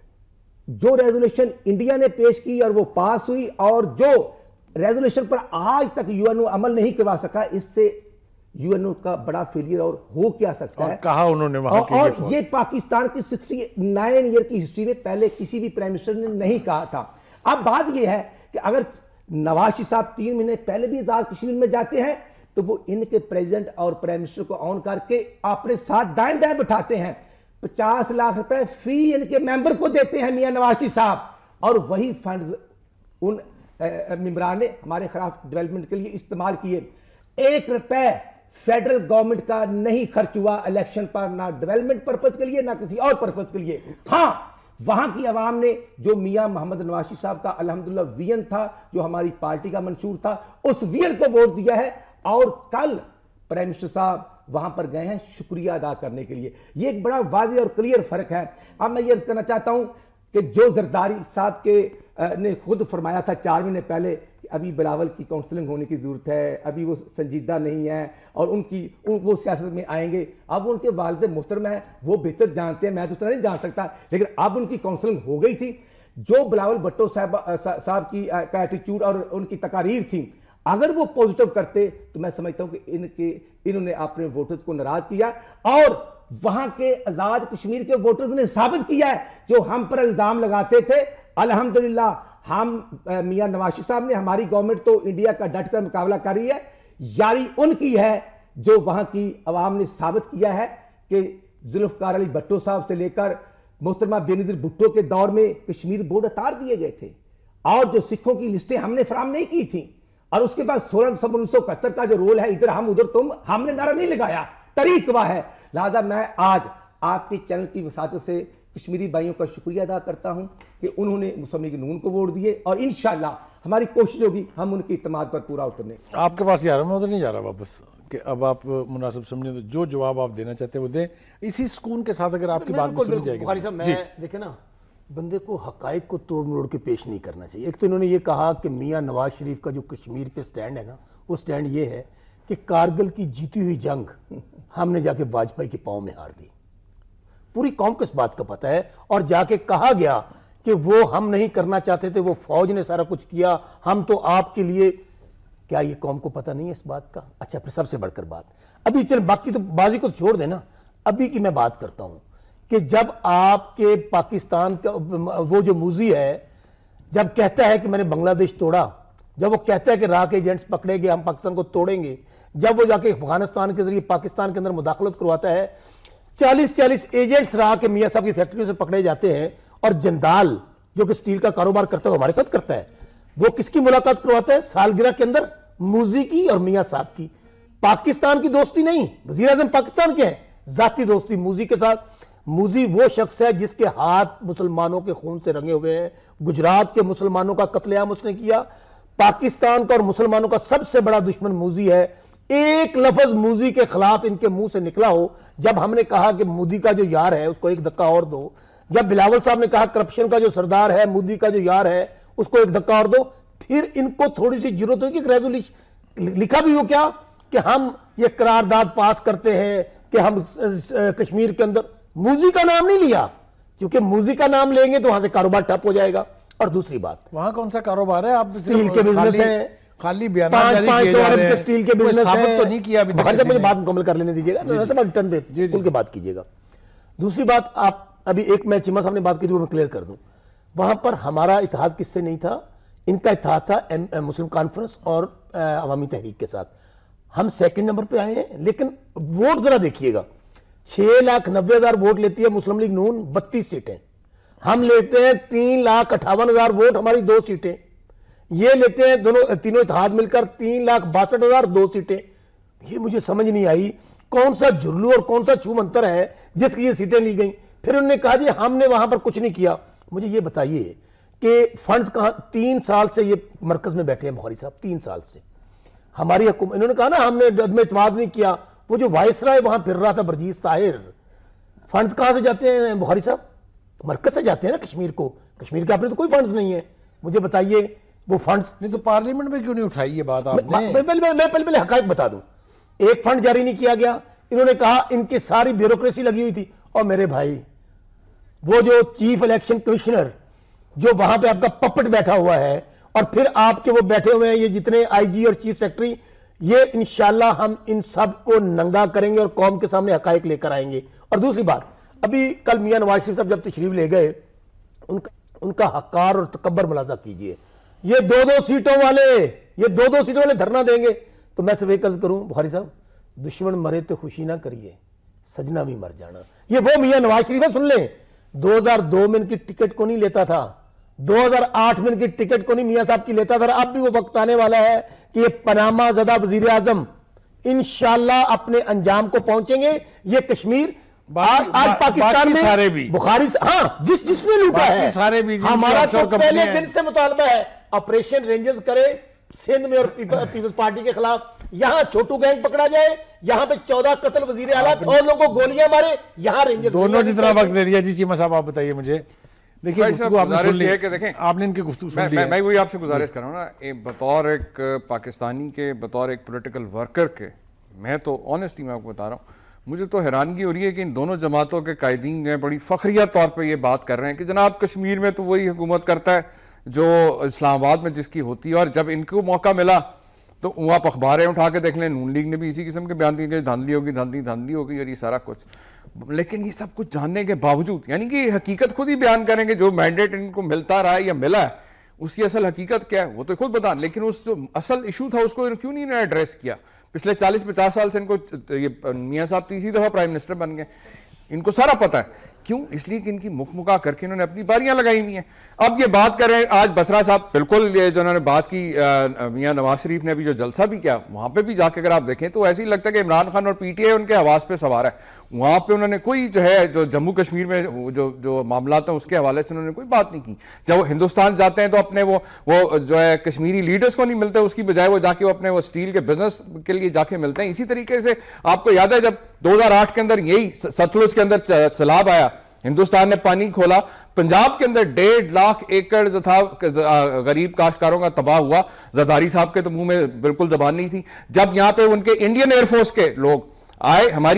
جو ریزولیشن انڈیا نے پیش کی اور وہ پاس ہوئی، اور جو ریزولیشن پر آج تک یو این او عمل نہیں کروا سکا، اس سے یو این او کا بڑا فیلئر اور ہو کیا سکتا ہے، کہا انہوں نے وہاں اور یہ پاکستان کی سکسٹی نائن ایئر کی ہسٹری میں پہلے کسی بھی پرائم منسٹر نے نہیں کہا تھا۔ اب بات یہ ہے کہ اگر نواز شریف صاحب تین مہینے پہلے بھی آزاد کشمیر میں جاتے ہیں تو وہ ان کے پریزیڈنٹ اور پرائم منسٹر کو آن کر کے اپنے ساتھ دائیں بائیں بٹھاتے ہیں، پچاس لاکھ روپے فی ان کے ممبر کو دیتے ہیں میاں نواز شریف صاحب، اور وہی فنڈز ان ممبران نے ہمارے خلاف ڈیولپمنٹ کے لیے استعمال کیے۔ ایک روپے فیڈرل گورنمنٹ کا نہیں خرچ ہوا الیکشن پر، نہ ڈیولپمنٹ پرپس کے لیے نہ کسی اور پرپس کے لیے۔ ہاں وہاں کی عوام نے جو میاں محمد نواز شریف صاحب کا الحمدللہ وین تھا، جو ہماری پارٹی کا منشور تھا، اس وین کو ووٹ دیا ہے، اور کل پرائم منسٹر صاحب وہاں پر گئے ہیں شکریہ ادا کرنے کے لیے۔ یہ ایک بڑا واضح اور کلیئر فرق ہے۔ اب میں یہ عرض کرنا چاہتا ہوں کہ جو زرداری صاحب کے نے خود فرمایا تھا چار مہینے پہلے کہ ابھی بلاول کی کاؤنسلنگ ہونے کی ضرورت ہے، ابھی وہ سنجیدہ نہیں ہے اور ان کی وہ سیاست میں آئیں گے، اب ان کے والد محترم ہیں، وہ بہتر جانتے ہیں، میں تو اتنا نہیں جان سکتا، لیکن اب ان کی کاؤنسلنگ ہو گئی تھی۔ جو بلاول بھٹو صاحب صاحب کی کا ایٹیٹیوڈ اور ان کی تقاریر تھی، اگر وہ پوزیٹو کرتے تو میں سمجھتا ہوں کہ ان کے انہوں نے اپنے ووٹرز کو ناراض کیا، اور وہاں کے آزاد کشمیر کے ووٹرز نے ثابت کیا ہے جو ہم پر الزام لگاتے تھے۔ الحمدللہ ہم میاں نواز شریف صاحب نے، ہماری گورنمنٹ تو انڈیا کا ڈٹ کر مقابلہ کر رہی ہے، یاری ان کی ہے جو وہاں کی عوام نے ثابت کیا ہے کہ ذوالفقار علی بھٹو صاحب سے لے کر محترمہ بینظیر بھٹو کے دور میں کشمیر بورڈ اتار دیے گئے تھے، اور جو سکھوں کی لسٹیں ہم نے فراہم نہیں کی تھیں، اور اس کے بعد سولہ دسمبر انیس سو اکہتر کا جو رول ہے ادھر ہم ادھر تم، ہم نے نعرہ نہیں لگایا، طریق وہ ہے۔ لہذا میں آج آپ کے چینل کی وساطت سے کشمیری بھائیوں کا شکریہ ادا کرتا ہوں کہ انہوں نے مسلم لیگ نون کو ووٹ دیے، اور انشاءاللہ ہماری کوشش ہوگی ہم ان کی اعتماد پر پورا اترنے۔ آپ کے پاس ہی آ رہا ہوں، میں ادھر نہیں جا رہا واپس، کہ اب آپ مناسب سمجھیں تو جو جواب آپ دینا چاہتے ہیں وہ دیں، اسی سکون کے ساتھ اگر آپ کی بات سنی جائے گی۔ بخاری صاحب میں دیکھیں نا، بندے کو حقائق کو توڑ مروڑ کے پیش نہیں کرنا چاہیے. ایک تو انہوں نے یہ کہا کہ میاں نواز شریف کا جو کشمیر پہ سٹینڈ ہے نا, وہ سٹینڈ یہ ہے کہ کارگل کی جیتی ہوئی جنگ ہم نے جا کے واجپئی کے پاؤں میں ہار دی. پوری قوم کو اس بات کا پتہ ہے, اور جا کے کہا گیا کہ وہ ہم نہیں کرنا چاہتے تھے, وہ فوج نے سارا کچھ کیا, ہم تو آپ کے لیے. کیا یہ قوم کو پتہ نہیں ہے اس بات کا؟ اچھا پھر سب سے بڑھ کر بات, ابھی چل باقی تو بازی کو چھوڑ دینا, ابھی کی میں بات کرتا ہوں کہ جب آپ کے پاکستان کا وہ جو موزی ہے جب کہتا ہے کہ میں نے بنگلہ دیش توڑا, جب وہ کہتا ہے کہ راہ کے ایجنٹس پکڑے گے, ہم پاکستان کو توڑیں گے, جب وہ جا کے افغانستان کے ذریعے پاکستان کے اندر مداخلت کرواتا ہے, چالیس چالیس ایجنٹس راہ کے میاں صاحب کی فیکٹریوں سے پکڑے جاتے ہیں, اور جندال جو کہ سٹیل کا کاروبار کرتا ہے وہ ہمارے ساتھ کرتا ہے, وہ کس کی ملاقات کرواتا ہے سالگرہ کے اندر؟ موزی کی اور میاں صاحب کی. پاکستان کی دوستی نہیں, وزیر اعظم پاکستان کے ہیں, ذاتی دوستی موزی کے ساتھ. موزی وہ شخص ہے جس کے ہاتھ مسلمانوں کے خون سے رنگے ہوئے ہیں, گجرات کے مسلمانوں کا قتل عام اس نے کیا, پاکستان کا اور مسلمانوں کا سب سے بڑا دشمن موزی ہے. ایک لفظ موزی کے خلاف ان کے منہ سے نکلا ہو, جب ہم نے کہا کہ مودی کا جو یار ہے اس کو ایک دھکا اور دو, جب بلاول صاحب نے کہا کرپشن کا جو سردار ہے مودی کا جو یار ہے اس کو ایک دھکا اور دو, پھر ان کو تھوڑی سی ضرورت ہوگی کہ ریزولوشن لکھا بھی ہو کیا کہ ہم یہ قرارداد پاس کرتے ہیں کہ ہم کشمیر کے اندر. موزی کا نام نہیں لیا, کیونکہ موزی کا نام لیں گے تو وہاں سے کاروبار ٹھپ ہو جائے گا. اور دوسری بات, وہاں کون سا کاروبار ہے؟ آپ اسٹیل کے بزنس ہے, خالی بیانات جاری کیے جا رہے ہیں, اسٹیل کے بزنس ثابت تو نہیں کیا ابھی تک. مجھے بات مکمل کر لینے دیجیے گا, ٹرن پہ کھل کے بات کیجیے گا. دوسری بات, آپ ابھی ایک میں چیمہ صاحب نے بات کی تھی وہ میں کلیئر کر دوں. وہاں پر ہمارا اتحاد کس سے نہیں تھا؟ ان کا اتحاد تھا مسلم کانفرنس اور عوامی تحریک کے ساتھ. ہم سیکنڈ نمبر پہ آئے ہیں, لیکن ووٹ ذرا دیکھیے گا, چھ لاکھ نبے ہزار ووٹ لیتی ہے مسلم لیگ نون, بتیس سیٹیں. ہم لیتے ہیں تین لاکھ اٹھاون ہزار ووٹ, ہماری دو سیٹیں. یہ لیتے ہیں دونوں تینوں اتحاد مل کر تین لاکھ باسٹھ ہزار, دو سیٹیں. یہ مجھے سمجھ نہیں آئی کون سا جھرلو اور کون سا چھو منتر ہے جس کی یہ سیٹیں لی گئیں. پھر انہوں نے کہا جی ہم نے وہاں پر کچھ نہیں کیا. مجھے یہ بتائیے کہ فنڈز کہاں؟ تین سال سے یہ مرکز میں بیٹھے ہیں بخاری صاحب, تین سال سے ہماری حکومت. انہوں نے کہا نا ہم نے عدم اعتماد نہیں کیا. وہ جو وائسرائے وہاں پھر رہا تھا برجیز طاہر, فنڈز کہاں سے جاتے ہیں بخاری صاحب؟ مرکز سے جاتے ہیں نا کشمیر کو. کشمیر کے اپنے تو کوئی فنڈز نہیں ہے. مجھے بتائیے وہ فنڈز نہیں تو پارلیمنٹ میں کیوں نہیں اٹھائی یہ بات آپ نے؟ میں پہلے پہلے حقائق بتا دوں. ایک فنڈ جاری نہیں کیا گیا. انہوں نے کہا ان کی ساری بیوروکریسی لگی ہوئی تھی. اور میرے بھائی وہ جو چیف الیکشن کمشنر جو وہاں پہ آپ کا پپٹ بیٹھا ہوا ہے, اور پھر آپ کے وہ بیٹھے ہوئے ہیں یہ جتنے آئی جی اور چیف سیکرٹری, یہ انشاءاللہ ہم ان سب کو ننگا کریں گے اور قوم کے سامنے حقائق لے کر آئیں گے. اور دوسری بات, ابھی کل میاں نواز شریف صاحب جب تشریف لے گئے, ان کا ان کا حقار اور تکبر ملاحظہ کیجئے. یہ دو دو سیٹوں والے یہ دو دو سیٹوں والے دھرنا دیں گے. تو میں صرف ایک عرض کروں بخاری صاحب, دشمن مرے تو خوشی نہ کریے, سجنا بھی مر جانا. یہ وہ میاں نواز شریف ہے, سن لیں, دو ہزار دو میں ان کی ٹکٹ کو نہیں لیتا تھا, دو ہزار آٹھ میں ان کی ٹکٹ کو نہیں میاں صاحب کی لیتا تھا. اب بھی وہ وقت آنے والا ہے کہ یہ پاناما زدہ وزیر اعظم انشاءاللہ اپنے انجام کو پہنچیں گے. یہ کشمیر آج پاکستان میں سارے بھی بخاری ہاں جس جس نے لوٹا ہے سارے بھی, ہمارا تو پہلے دن سے مطالبہ ہے آپریشن رینجرز کرے سندھ میں اور پیپلز پارٹی کے خلاف. یہاں چھوٹو گینگ پکڑا جائے, یہاں پہ چودہ قتل وزیر اعلیٰ اور لوگوں کو گولیاں مارے, یہاں رینجرز دونوں جتنا وقت دے رہی ہے. جی چیمہ صاحب آپ بتائیے مجھے. دیکھیں گفتگو آپ نے سن لی ہے, آپ نے ان کی گفتگو سن لی ہے. میں وہی آپ سے گزارش کر رہا ہوں نا, بطور ایک پاکستانی کے, بطور ایک پولیٹیکل ورکر کے, میں تو آنیسٹلی میں آپ کو بتا رہا ہوں, مجھے تو حیرانگی ہو رہی ہے کہ ان دونوں جماعتوں کے قائدین ہیں بڑی فخریہ طور پہ یہ بات کر رہے ہیں کہ جناب کشمیر میں تو وہی حکومت کرتا ہے جو اسلام آباد میں جس کی ہوتی ہے, اور جب ان کو موقع ملا تو وہ آپ اخباریں اٹھا کے دیکھ لیں, نون لیگ نے بھی اسی قسم کے بیان دیے کہ دھاندلی ہوگی دھاندلی دھاندلی ہوگی اور یہ سارا کچھ. لیکن یہ سب کچھ جاننے کے باوجود, یعنی کہ حقیقت خود ہی بیان کریں کہ جو مینڈیٹ ان کو ملتا رہا ہے یا ملا ہے اس کی اصل حقیقت کیا ہے وہ تو خود بتائیں. لیکن اس جو اصل ایشو تھا اس کو کیوں نہیں انہوں نے ایڈریس کیا؟ پچھلے چالیس پچاس سال سے ان کو, یہ میاں صاحب تیسری دفعہ پرائم منسٹر بن گئے, ان کو سارا پتہ ہے. کیوں؟ اس لیے کہ ان کی مک مکا کر کے انہوں نے اپنی باریاں لگائی ہوئی ہیں. اب یہ بات کریں, آج بسرا صاحب بالکل یہ جو انہوں نے بات کی, میاں نواز شریف نے ابھی جو جلسہ بھی کیا وہاں پہ بھی جا کے اگر آپ دیکھیں تو ایسے ہی لگتا ہے کہ عمران خان اور پی ٹی آئی ان کے حواس پہ سوار ہے. وہاں پہ انہوں نے کوئی جو ہے جو جموں کشمیر میں جو جو معاملات ہیں اس کے حوالے سے انہوں نے کوئی بات نہیں کی. جب وہ ہندوستان جاتے ہیں تو اپنے وہ وہ جو ہے کشمیری لیڈرز کو نہیں ملتے, اس کی بجائے وہ جا کے وہ اپنے وہ اسٹیل کے بزنس کے لیے جا کے ملتے ہیں. اسی طریقے سے آپ کو یاد ہے جب دو ہزار آٹھ کے اندر یہی ستلج کے اندر سیلاب آیا ہندوستان نے پانی کھولا. پنجاب کے اندر ڈیڑھ لاکھ ایکڑ جو تھا غریب کاشتکاروں کا تباہ ہوا. زرداری صاحب کے تو منہ میں بالکل زبان نہیں تھی. جب یہاں پہ ان کے انڈین ایئر فورس کے لوگ آئے, ہماری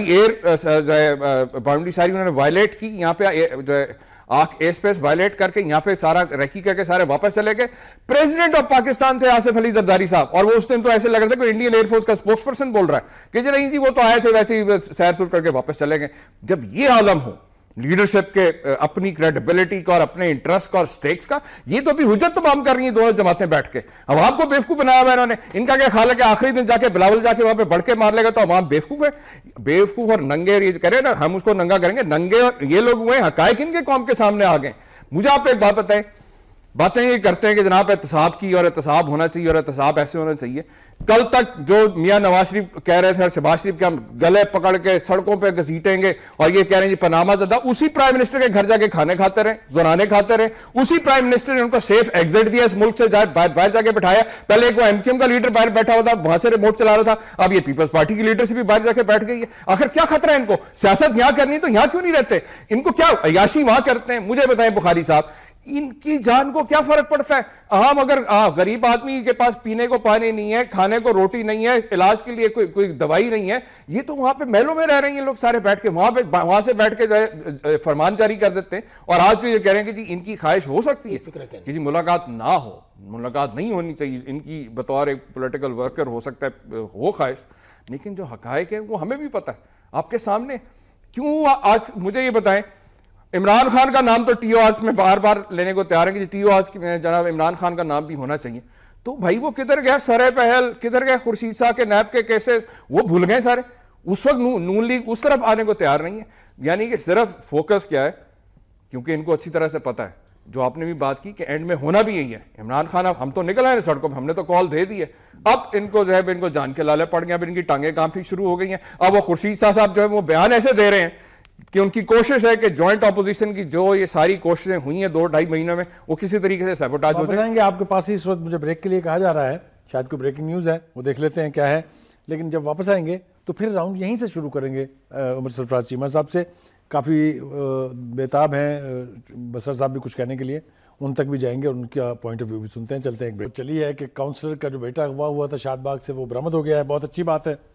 ایئر باؤنڈری ساری انہوں نے وائلیٹ کی, یہاں پہ جو ہے آنکھ ایئر سپیس وائلیٹ کر کے یہاں پہ سارا ریکی کر کے سارے واپس چلے گئے. پریزیڈنٹ آف پاکستان تھے آصف علی زرداری صاحب, اور وہ اس دن تو ایسے لگ رہا تھا کہ انڈین ایئر فورس کا اسپوکس پرسن بول رہا ہے کہ جی نہیں جی وہ تو آئے تھے ویسے ہی سیر سور کر کے واپس چلے گئے. جب یہ عالم ہو لیڈرشپ کے, اپنی کریڈیبلٹی کا اور اپنے انٹرسٹ کا اور سٹیکس کا, یہ تو ابھی حجت تمام کر رہی ہیں دونوں جماعتیں بیٹھ کے. عوام کو بیوقوف بنایا ہوا انہوں نے. ان کا کیا خیال ہے کہ آخری دن جا کے بلاول جا کے وہاں پہ بڑھ کے مار لے گا تو عوام بیوقوف ہے؟ بیوقوف اور ننگے, اور یہ کرے نا ہم اس کو ننگا کریں گے, ننگے اور یہ لوگ ہوئے, حقائق ان کے قوم کے سامنے آ گئے. مجھے آپ ایک بات بتائیں, باتیں یہ کرتے ہیں کہ جناب احتساب کی اور احتساب ہونا چاہیے اور احتساب ایسے ہونا چاہیے. کل تک جو میاں نواز شریف کہہ رہے تھے اور شہباز شریف کے ہم گلے پکڑ کے سڑکوں پہ گھسیٹیں گے اور یہ کہہ رہے ہیں جی پناما زدہ, اسی پرائم منسٹر کے گھر جا کے کھانے کھاتے رہے, زنانے کھاتے رہے. اسی پرائم منسٹر نے ان کو سیف ایگزٹ دیا, اس ملک سے باہر جا کے بٹھایا. پہلے ایک وہ ایم کیو ایم کا لیڈر باہر بیٹھا ہوا تھا, وہاں سے ریموٹ چلا رہا تھا, اب یہ پیپلز پارٹی کی لیڈر سے بھی باہر جا کے بیٹھ گئی ہے. آخر کیا خطرہ ہے ان کو؟ سیاست یہاں کرنی تو یہاں کیوں نہیں رہتے؟ ان کو کیا عیاشی وہاں کرتے ہیں؟ مجھے بتائیں بخاری صاحب, ان کی جان کو کیا فرق پڑتا ہے؟ عام اگر غریب آدمی کے پاس پینے کو پانی نہیں ہے, کھانے کو روٹی نہیں ہے, علاج کے لیے کوئی کوئی دوائی نہیں ہے, یہ تو وہاں پہ محلوں میں رہ رہے ہیں لوگ سارے بیٹھ کے, وہاں پہ وہاں سے بیٹھ کے جو ہے فرمان جاری کر دیتے ہیں. اور آج جو یہ کہہ رہے ہیں کہ جی ان کی خواہش ہو سکتی ہے کہ جی ملاقات نہ ہو, ملاقات نہیں ہونی چاہیے, ان کی بطور ایک پولیٹیکل ورکر ہو سکتا ہے ہو خواہش, لیکن جو حقائق ہیں وہ ہمیں بھی پتہ ہے آپ کے سامنے. کیوں آج مجھے یہ بتائیں, عمران خان کا نام تو ٹی او آرز میں بار بار لینے کو تیار ہے کہ ٹی او آرز میں جناب عمران خان کا نام بھی ہونا چاہیے, تو بھائی وہ کدھر گیا سرے پہل, کدھر گئے خورشید شاہ کے نیب کے کیسز, وہ بھول گئے سارے. اس وقت نون لیگ اس طرف آنے کو تیار نہیں ہے. یعنی کہ صرف فوکس کیا ہے, کیونکہ ان کو اچھی طرح سے پتہ ہے جو آپ نے بھی بات کی کہ اینڈ میں ہونا بھی یہی ہے. عمران خان اب ہم تو نکل آئے سڑکوں پہ, ہم نے تو کال دے دی ہے, اب ان کو جو ہے ان کو جان کے لالے پڑ گئے, اب ان کی ٹانگیں کانپنی شروع ہو گئی ہیں. اب وہ خورشید شاہ صاحب جو ہے وہ بیان ایسے دے رہے ہیں کہ ان کی کوشش ہے کہ جوائنٹ اپوزیشن کی جو یہ ساری کوششیں ہوئی ہیں دو ڈھائی مہینوں میں وہ کسی طریقے سے سیبوٹاج ہو جائیں گے. آپ کے پاس ہی اس وقت مجھے بریک کے لیے کہا جا رہا ہے, شاید کوئی بریکنگ نیوز ہے, وہ دیکھ لیتے ہیں کیا ہے. لیکن جب واپس آئیں گے تو پھر راؤنڈ یہیں سے شروع کریں گے عمر سرفراز چیمہ صاحب سے. کافی بیتاب ہیں بسر صاحب بھی کچھ کہنے کے لیے, ان تک بھی جائیں گے اور ان کا پوائنٹ آف ویو بھی سنتے ہیں. چلتے ہیں ایک بریک. چلی ہے کہ کاؤنسلر کا جو بیٹا اغوا ہوا تھا شاد باغ سے وہ برآمد ہو گیا ہے, بہت اچھی بات ہے.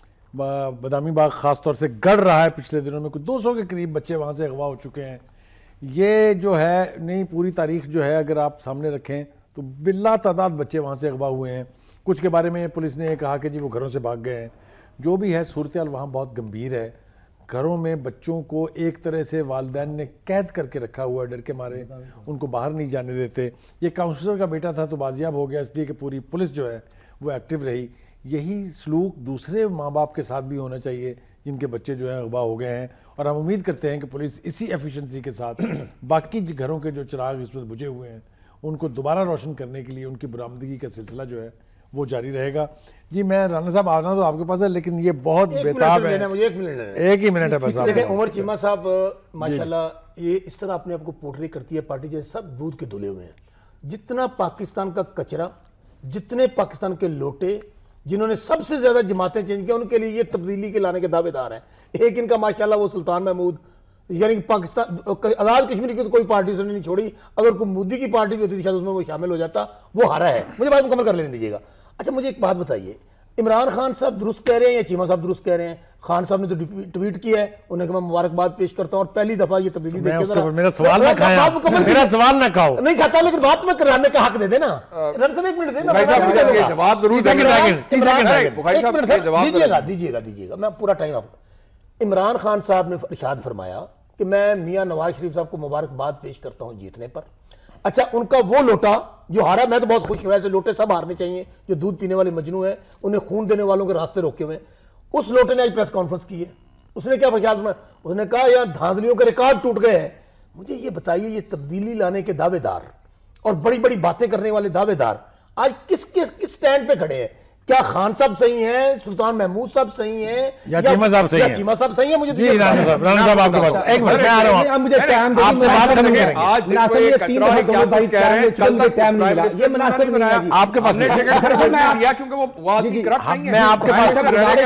بادامی باغ خاص طور سے گڑ رہا ہے پچھلے دنوں میں, کچھ دو سو کے قریب بچے وہاں سے اغوا ہو چکے ہیں. یہ جو ہے نئی پوری تاریخ جو ہے اگر آپ سامنے رکھیں تو بلا تعداد بچے وہاں سے اغوا ہوئے ہیں. کچھ کے بارے میں پولیس نے یہ کہا کہ جی وہ گھروں سے بھاگ گئے ہیں. جو بھی ہے صورتحال وہاں بہت گمبھیر ہے. گھروں میں بچوں کو ایک طرح سے والدین نے قید کر کے رکھا ہوا ہے, ڈر کے مارے ان کو باہر نہیں جانے دیتے. یہ کاؤنسلر کا بیٹا تھا تو بازیاب ہو گیا, اس لیے کہ پوری پولیس جو ہے وہ ایکٹیو رہی. یہی سلوک دوسرے ماں باپ کے ساتھ بھی ہونا چاہیے جن کے بچے جو ہیں اغوا ہو گئے ہیں, اور ہم امید کرتے ہیں کہ پولیس اسی ایفیشنسی کے ساتھ باقی گھروں کے جو چراغ اس وقت بجھے ہوئے ہیں ان کو دوبارہ روشن کرنے کے لیے ان کی برآمدگی کا سلسلہ جو ہے وہ جاری رہے گا. جی میں رانا صاحب آنا تو آپ کے پاس ہے, لیکن یہ بہت بیتاب ہے, ایک ہی منٹ ہے بس. عمر چیمہ صاحب ماشاءاللہ یہ اس طرح اپنے آپ کو پورٹری کرتی ہے پارٹی جیسے سب دودھ کے دھلے ہوئے ہیں. جتنا پاکستان کا کچرا, جتنے پاکستان کے لوٹے جنہوں نے سب سے زیادہ جماعتیں چینج کیا, ان کے لیے یہ تبدیلی کے لانے کے دعوے دار ہیں. ایک ان کا ماشاءاللہ وہ سلطان محمود, یعنی پاکستان آزاد کشمیر کی تو کوئی پارٹی اس نے نہیں چھوڑی, اگر کوئی مودی کی پارٹی بھی ہوتی تھی شاید اس میں وہ شامل ہو جاتا, وہ ہارا ہے. مجھے بات مکمل کر لینے دیجیے گا. اچھا مجھے ایک بات بتائیے, عمران خان صاحب درست کہہ رہے ہیں یا چیمہ صاحب درست کہہ رہے ہیں؟ خان صاحب نے تو ٹویٹ کیا ہے, انہیں کہ میں مبارکباد پیش کرتا ہوں اور پہلی دفعہ یہ تبدیلی دیکھ کے میرا سوال نہ کھائیں, میرا سوال نہ کھاؤ. نہیں کھاتا لیکن بات میں کرانے کا حق دے دے نا. رن صاحب ایک منٹ دے, جواب ضرور دیجیے گا دیجیے گا دیجیے گا میں پورا ٹائم آپ کو. عمران خان صاحب نے ارشاد فرمایا کہ میں میاں نواز شریف صاحب کو مبارکباد پیش کرتا ہوں جیتنے پر. اچھا ان کا وہ لوٹا جو ہارا, میں تو بہت خوش ہوا, ایسے لوٹے سب ہارنے چاہیے جو دودھ پینے والے مجنو ہیں, انہیں خون دینے والوں کے راستے روکے ہوئے. اس لوٹے نے آج پریس کانفرنس کی ہے, اس نے کیا فرشاد فرمایا, اس نے کہا یار دھاندلیوں کے ریکارڈ ٹوٹ گئے ہیں. مجھے یہ بتائیے یہ تبدیلی لانے کے دعوے دار اور بڑی بڑی باتیں کرنے والے دعوے دار آج کس کس کس سٹینڈ پہ کھڑے ہیں؟ کیا خان صاحب صحیح ہیں, سلطان محمود صاحب صحیح ہیں, یا چیمہ صاحب صحیح ہیں, چیمہ صاحب صحیح ہیں؟ مجھے جی رانا صاحب, رانا صاحب آپ کے پاس ایک منٹ میں آ رہا ہوں, مجھے ٹائم دے, آپ سے بات ختم کریں گے. آج جن کو یہ کچرا ہے کیا کچھ کہہ رہے ہیں, کل تک ٹائم نہیں ملا, یہ مناسب نہیں ہے. آپ کے پاس دیا کیونکہ وہ آدمی کرپٹ نہیں ہے. میں آپ کے پاس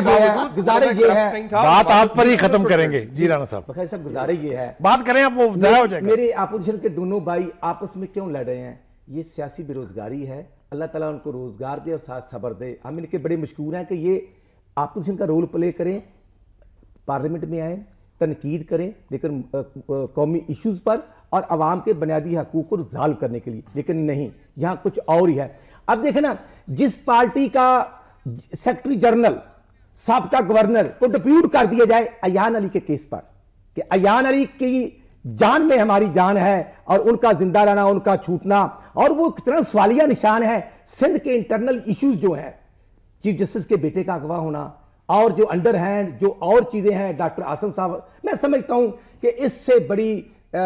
گزارش یہ ہے, بات آپ پر ہی ختم کریں گے. جی رانا صاحب بخیر صاحب, گزارش یہ ہے بات کریں آپ, وہ ضائع ہو جائے گا. میرے اپوزیشن کے دونوں بھائی آپس میں کیوں لڑ رہے ہیں؟ یہ سیاسی بے روزگاری ہے, اللہ تعالیٰ ان کو روزگار دے اور ساتھ صبر دے. ہم ان کے بڑے مشکور ہیں کہ یہ اپوزیشن کا رول پلے کریں, پارلیمنٹ میں آئیں, تنقید کریں, لیکن قومی ایشوز پر اور عوام کے بنیادی حقوق کو ریزالو کرنے کے لیے, لیکن نہیں, یہاں کچھ اور ہی ہے. اب دیکھیں نا, جس پارٹی کا سیکرٹری جنرل سابقہ گورنر کو ڈپیوٹ کر دیا جائے ایان علی کے کیس پر, کہ ایان علی کی جان میں ہماری جان ہے اور ان کا زندہ رہنا, ان کا چھوٹنا, اور وہ کتنا سوالیہ نشان ہے. سندھ کے انٹرنل ایشوز جو ہیں, چیف جسٹس کے بیٹے کا اغوا ہونا, اور جو انڈر ہینڈ جو اور چیزیں ہیں, ڈاکٹر آصف صاحب, میں سمجھتا ہوں کہ اس سے بڑی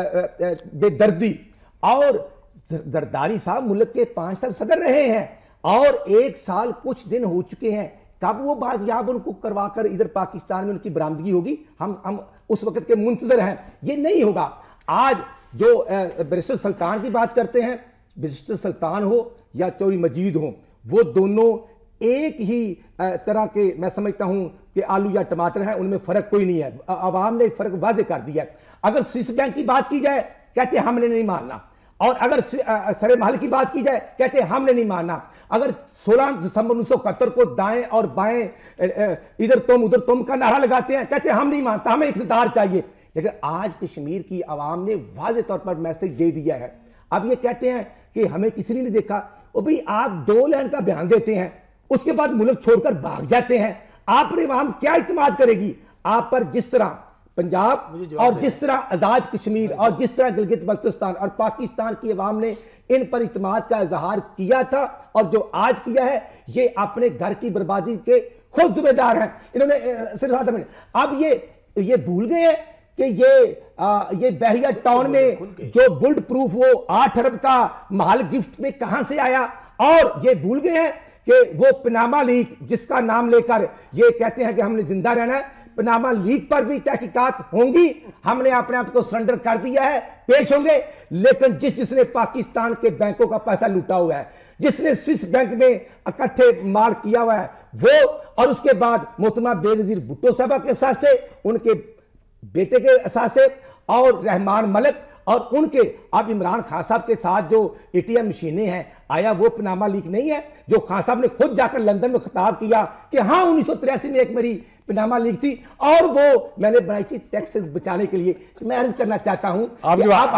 بے دردی. اور زرداری صاحب ملک کے پانچ سال صدر رہے ہیں اور ایک سال کچھ دن ہو چکے ہیں, کب وہ بازیاب ان کو کروا کر ادھر پاکستان میں ان کی برآمدگی ہوگی؟ ہم ہم اس وقت کے منتظر ہیں, یہ نہیں ہوگا. آج جو بیرسٹر سلطان کی بات کرتے ہیں, بیرسٹر سلطان ہو یا چوری مجید ہو, وہ دونوں ایک ہی طرح کے, میں سمجھتا ہوں کہ آلو یا ٹماٹر ہیں, ان میں فرق کوئی نہیں ہے. عوام نے فرق واضح کر دیا ہے. اگر سوئس بینک کی بات کی جائے کہتے ہیں ہم نے نہیں ماننا, اور اگر سر محل کی بات کی جائے کہتے ہیں ہم نے نہیں ماننا. اگر سولہ دسمبر انیس سو اکہتر کو دائیں اور بائیں ادھر تم ادھر تم کا نعرہ لگاتے ہیں, کہتے ہیں ہم نہیں مانتا, ہمیں اقتدار چاہیے. لیکن آج کشمیر کی عوام نے واضح طور پر میسج دے دیا ہے. اب یہ کہتے ہیں کہ ہمیں کسی نے نہیں دیکھا. وہ بھئی آپ دو لائن کا بیان دیتے ہیں, اس کے بعد ملک چھوڑ کر بھاگ جاتے ہیں. آپ پر عوام کیا اعتماد کرے گی؟ آپ پر جس طرح پنجاب اور جس طرح آزاد کشمیر اور جس طرح گلگت بلتستان اور پاکستان کی عوام نے ان پر اعتماد کا اظہار کیا تھا, اور جو آج کیا ہے, یہ اپنے گھر کی بربادی کے خود ذمہ دار ہیں. انہوں نے صرف اب یہ یہ بھول گئے ہیں کہ یہ یہ بحریہ ٹاؤن میں جو بلڈ پروف وہ آٹھ ارب کا محل گفٹ میں کہاں سے آیا, اور یہ بھول گئے ہیں کہ وہ پناما لیک جس کا نام لے کر یہ کہتے ہیں کہ ہم نے زندہ رہنا ہے, پناما لیک پر بھی تحقیقات ہوں گی. ہم نے اپنے آپ کو سرنڈر کر دیا ہے, پیش ہوں گے. لیکن جس جس نے پاکستان کے بینکوں کا پیسہ لوٹا ہوا ہے, جس نے سوئس بینک میں اکٹھے مال کیا ہوا ہے, وہ, اور اس کے بعد محترمہ بے نظیر بھٹو صاحبہ کے ساتھ سے, ان کے بیٹے کے اثاثے, اور رحمان ملک, اور ان کے اب عمران خان صاحب کے ساتھ جو اے ٹی ایم مشینیں ہیں, آیا وہ پناما لیک نہیں ہے جو خان صاحب نے خود جا کر لندن میں خطاب کیا کہ ہاں انیس سو تریاسی میں ایک میری پناما لیک تھی, اور وہ میں نے بنائی تھی ٹیکسز بچانے کے لیے. میں عرض کرنا چاہتا ہوں آپ کی بات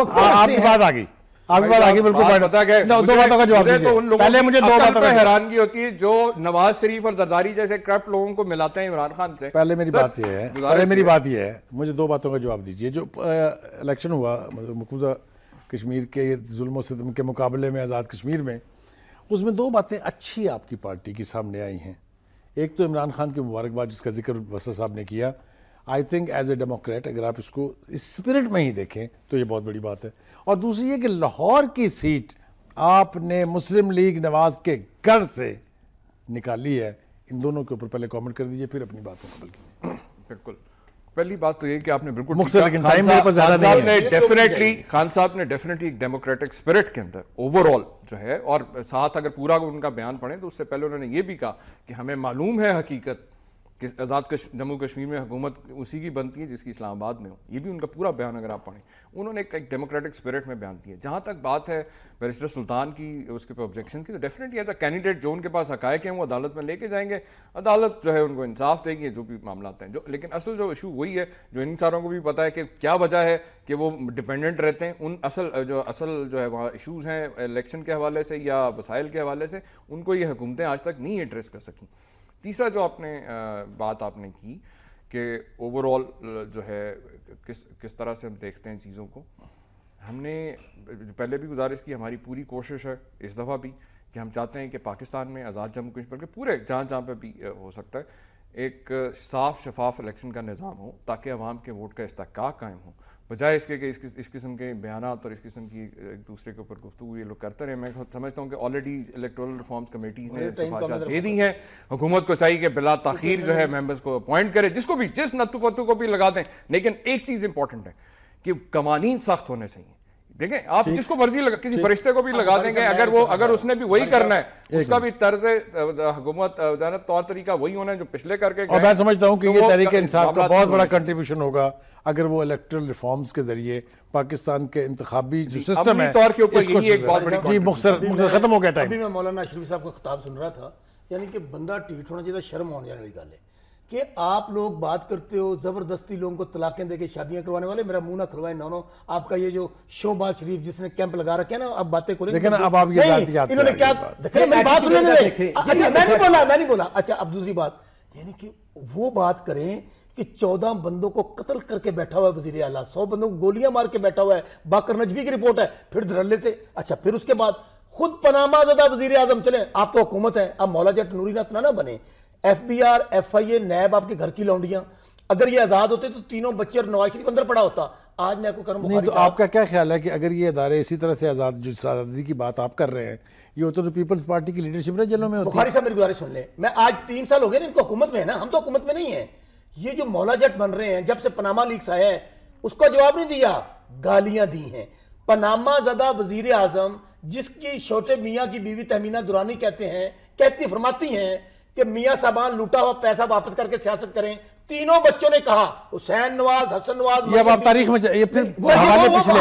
آ گئی, آپ کی بات آگے بالکل بتا گئے. دو باتوں کا جواب دیجیے. پہلے مجھے دو باتوں کا حیرانگی ہوتی ہے جو نواز شریف اور زرداری جیسے کرپٹ لوگوں کو ملاتے ہیں عمران خان سے. پہلے میری بات یہ ہے پہلے میری بات یہ ہے مجھے دو باتوں کا جواب دیجیے. جو الیکشن ہوا مقبوضہ کشمیر کے ظلم و ستم کے مقابلے میں آزاد کشمیر میں, اس میں دو باتیں اچھی آپ کی پارٹی کی سامنے آئی ہیں. ایک تو عمران خان کی مبارکباد جس کا ذکر بسر صاحب نے کیا. I think as a democrat اگر آپ اس کو اس اسپرٹ میں ہی دیکھیں تو یہ بہت بڑی بات ہے. اور دوسری یہ کہ لاہور کی سیٹ آپ نے مسلم لیگ نواز کے گھر سے نکالی ہے. ان دونوں کے اوپر پہلے کامنٹ کر دیجئے پھر اپنی بات مکمل کیجیے. بالکل, پہلی بات تو یہ کہ آپ نے بالکل مختصر, لیکن ٹائم میرے پاس زیادہ نہیں ہے. ڈیفینیٹلی خان صاحب نے ڈیفینیٹلی ایک ڈیموکریٹک اسپرٹ کے اندر اوور آل جو ہے, اور ساتھ اگر پورا ان کا بیان پڑھیں تو اس سے پہلے انہوں نے یہ بھی کہا کہ ہمیں معلوم ہے حقیقت کہ آزاد جموں کشمیر میں حکومت اسی کی بنتی ہے جس کی اسلام آباد میں ہو. یہ بھی ان کا پورا بیان اگر آپ پڑھیں, انہوں نے ایک ڈیموکریٹک اسپرٹ میں بیان دیا. جہاں تک بات ہے بیرسٹر سلطان کی اس کے آبجیکشن کی, تو ڈیفینیٹلی ایز اے کینڈیڈیٹ جو ان کے پاس حقائق ہیں وہ عدالت میں لے کے جائیں گے, عدالت جو ہے ان کو انصاف دے گی جو بھی معاملات ہیں. جو لیکن اصل جو ایشو وہی ہے جو ان ساروں کو بھی پتہ ہے کہ کیا وجہ ہے کہ وہ ڈپینڈنٹ رہتے ہیں. ان اصل جو اصل جو ہے وہاں ایشوز ہیں الیکشن کے حوالے سے یا وسائل کے حوالے سے, ان کو یہ حکومتیں آج تک نہیں ایڈریس کر سکیں. تیسرا جو آپ نے بات آپ نے کی کہ اوور آل جو ہے کس کس طرح سے ہم دیکھتے ہیں چیزوں کو, ہم نے پہلے بھی گزارش کی, ہماری پوری کوشش ہے اس دفعہ بھی کہ ہم چاہتے ہیں کہ پاکستان میں آزاد جموں کشمیر کے پورے جہاں جہاں پہ بھی ہو سکتا ہے ایک صاف شفاف الیکشن کا نظام ہو تاکہ عوام کے ووٹ کا استحقاق قائم ہو، بجائے اس کے کہ اس قسم کے بیانات اور اس قسم کی ایک دوسرے کے اوپر گفتگو یہ لوگ کرتے رہے. میں سمجھتا ہوں کہ آلریڈی الیکٹورل ریفارمز کمیٹیز نے سفارشات دے دی ہیں. حکومت کو چاہیے کہ بلا تاخیر جو ہے ممبرز کو اپوائنٹ کرے، جس کو بھی جس نتو پتو کو بھی لگا دیں. لیکن ایک چیز امپورٹنٹ ہے کہ قوانین سخت ہونے چاہیے. دیکھیں آپ جس کو مرضی لگا، کسی فرشتے کو بھی لگا دیں گے، اگر وہ اگر اس نے بھی وہی کرنا ہے، اس کا بھی طرز حکومت طور طریقہ وہی ہونا ہے جو پچھلے کر کے گئے. اور میں سمجھتا ہوں کہ یہ تحریک انصاف کا بہت بڑا کنٹریبیوشن ہوگا اگر وہ الیکٹرل ریفارمز کے ذریعے پاکستان کے انتخابی جو سسٹم ہے طور کے اوپر یہی ایک بہت بڑی. جی مختصر مختصر ختم ہو گیا ٹائم. ابھی میں مولانا اشرفی صاحب کا خطاب سن رہا تھا، یعنی کہ بندہ ٹھیٹ ہونا چاہیے، شرم ہونے والی گل ہے کہ آپ لوگ بات کرتے ہو زبردستی لوگوں کو طلاقیں دے کے شادیاں کروانے والے. میرا منہ نہ کھلوائیں نونو. آپ کا یہ جو شہباز شریف جس نے کیمپ لگا رکھے نا، اب باتیں کریں دیکھیں نا اب آپ یہ ذاتیات انہوں نے کیا دیکھیں میری بات سننے دیں. اچھا میں نہیں بولا میں نہیں بولا اچھا اب دوسری بات یعنی کہ وہ بات کریں کہ چودہ بندوں کو قتل کر کے بیٹھا ہوا ہے وزیر اعلیٰ، سو بندوں کو گولیاں مار کے بیٹھا ہوا ہے. باقر نجوی کی رپورٹ ہے. پھر دھڑلے سے اچھا پھر اس کے بعد خود پاناما زدہ وزیر اعظم. چلیں آپ تو حکومت ہے، اب مولا جٹ نوری ناتھ نہ بنے. F B R F I A NAB آپ کے گھر کی لونڈیاں، اگر یہ آزاد ہوتے تو تینوں بچے اور نواز شریف اندر پڑا ہوتا. آج میں کو کروں نہیں تو آپ کا کیا خیال ہے کہ اگر یہ ادارے اسی طرح سے آزاد جو آزادی کی بات آپ کر رہے ہیں، یہ ہوتا تو پیپلز پارٹی کی لیڈرشپ جیلوں میں ہوتی ہے. بخاری صاحب میری گزارش سن لیں. میں آج تین سال ہو گئے نا ان کو حکومت میں ہے نا، ہم تو حکومت میں نہیں ہیں. یہ جو مولا جٹ بن رہے ہیں جب سے پاناما لیکس آیا ہے اس کو جواب نہیں دیا، گالیاں دی ہیں. پاناما زدہ وزیر اعظم جس کی چھوٹے میاں کی بیوی تہمینہ دورانی کہتے ہیں کہتی فرماتی ہیں کہ میاں صاحبان لوٹا ہوا پیسہ واپس کر کے سیاست کریں. تینوں بچوں نے کہا، حسین نواز، حسن نواز، یہ اب آپ تاریخ میں یہ پھر حوالے پچھلے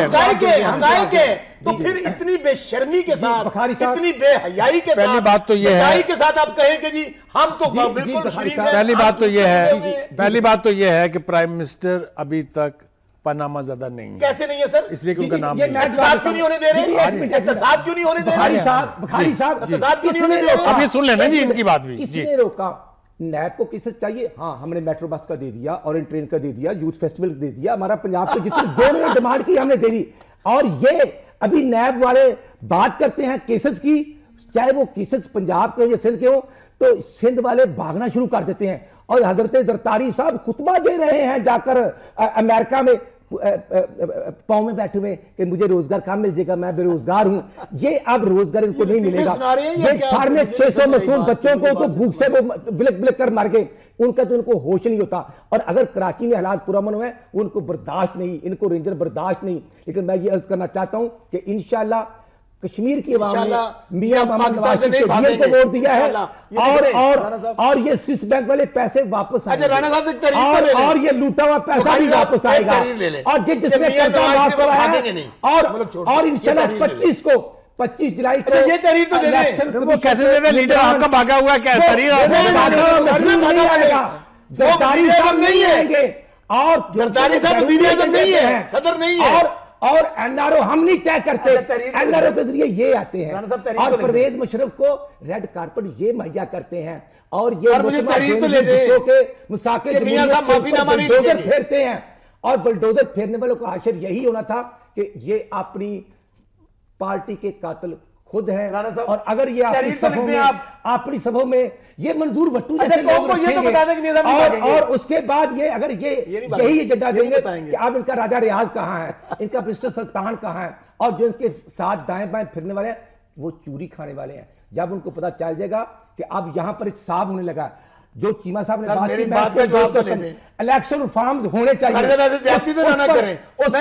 ہیں تو پھر اتنی بے شرمی کے ساتھ، اتنی بے حیائی کے ساتھ، پہلی بات تو یہ ہے کے ساتھ آپ کہیں کہ جی ہم تو بالکل شریف ہیں. پہلی بات تو یہ ہے پہلی بات تو یہ ہے کہ پرائم منسٹر ابھی تک پاناما زدہ نہیں ہے. کیسے نہیں ہے سر؟ اس لیے کہ ان کا نام نہیں ہے. احتساب کیوں نہیں ہونے دے رہے؟ احتساب کیوں نہیں ہونے دے رہے؟ بخاری صاحب بخاری صاحب احتساب کیوں نہیں ہونے دے رہے؟ اب یہ سن لینا جی ان کی بات بھی. کسی نے روکا؟ نیب کو کس چاہیے؟ ہاں ہم نے میٹرو بس کا دے دیا، اورینٹ ٹرین کا دے دیا، یوتھ فیسٹیول دے دیا، ہمارا پنجاب کے جتنے جو انہوں نے ڈیمانڈ کی ہم نے دے دی. اور یہ ابھی نیب والے بات کرتے ہیں کیسز کی، چاہے وہ کیسز پنجاب کے یا سندھ کے ہوں تو سندھ والے بھاگنا شروع کر دیتے ہیں. اور حضرت زرتاری صاحب خطبہ دے رہے ہیں جا کر امریکہ میں پاؤں میں بیٹھے ہوئے کہ مجھے روزگار کہاں مل جائے گا، میں بے روزگار ہوں. یہ اب روزگار ان کو نہیں ملے گا. یہ تھار میں چھ سو معصوم بچوں کو تو بھوک سے وہ بلک بلک کر مر گئے، ان کا تو ان کو ہوش نہیں ہوتا. اور اگر کراچی میں حالات پرامن ہوئے ان کو برداشت نہیں، ان کو رینجر برداشت نہیں. لیکن میں یہ عرض کرنا چاہتا ہوں کہ انشاءاللہ کشمیر کی عوام نے میاں محمد نواز شریف کو ڈی ایم کو ووٹ دیا ہے اور اور اور یہ سوئس بینک والے پیسے واپس آئیں گے اور اور یہ لوٹا ہوا پیسہ بھی واپس آئے گا. اور جس جس نے قرضہ معاف کرایا ہے اور اور انشاءاللہ پچیس کو پچیس جولائی کو یہ تحریر تو دے دیں. وہ کیسے دے دیں؟ لیڈر آپ کا بھاگا ہوا ہے کیا تحریر زرداری صاحب نہیں آئیں گے اور زرداری صاحب وزیر اعظم نہیں ہے، صدر نہیں ہے. اور این آر او ہم نہیں طے کرتے، این آر او کے ذریعے یہ آتے ہیں اور پرویز مشرف کو ریڈ کارپٹ یہ مہیا کرتے ہیں اور یہ مساکل بلڈوزر پھیرتے ہیں. اور بلڈوزر پھیرنے والوں کا حشر یہی ہونا تھا کہ یہ اپنی پارٹی کے قاتل خود ہیں. اور اگر یہ اپنی صفوں میں اپنی صفوں میں یہ منظور وٹو جیسے لوگ رکھیں گے اور اور اس کے بعد یہ اگر یہ یہی ایجنڈا دیں گے کہ اب ان کا راجہ ریاض کہاں ہے، ان کا مسٹر سلطان کہاں ہے، اور جو ان کے ساتھ دائیں بائیں پھرنے والے ہیں وہ چوری کھانے والے ہیں. جب ان کو پتا چل جائے گا کہ اب یہاں پر احتساب ہونے لگا، جو چیمہ صاحب نے بات کی بات کا جواب تو لے دیں، الیکشن ریفارمز ہونے چاہیے،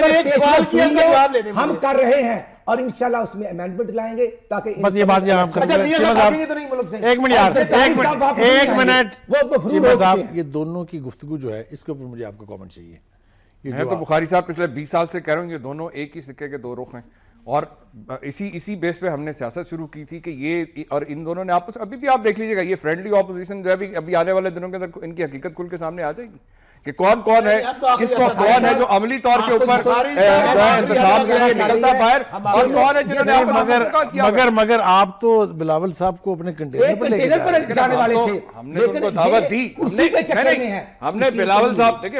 ہم کر رہے ہیں اور انشاءاللہ اس میں امینڈمنٹ لائیں گے تاکہ بس یہ بات یہاں ہم کریں گے. ایک منٹ یار ایک منٹ چیمہ صاحب، یہ دونوں کی گفتگو جو ہے اس کے اوپر مجھے آپ کا کامنٹ چاہیے. میں تو بخاری صاحب پچھلے بیس سال سے کہہ رہا ہوں یہ دونوں ایک ہی سکے کے دو رخ ہیں اور اسی اسی بیس پہ ہم نے سیاست شروع کی تھی کہ یہ اور ان دونوں نے آپس ابھی بھی آپ دیکھ لیجیے گا یہ فرینڈلی اپوزیشن جو ہے ابھی آنے والے دنوں کے اندر ان کی حقیقت کھل کے سامنے آ جائے گی کہ کون کون ہے, کس کو کون ہے جو عملی طور کے اوپر انتخاب کے لیے نکلتا باہر, اور کون ہے جنہوں نے مگر مگر آپ تو بلاول صاحب کو اپنے کنٹینر پر جانے والے تھے, ہم نے ان کو دعوت دی, ہم نے بلاول صاحب دیکھیں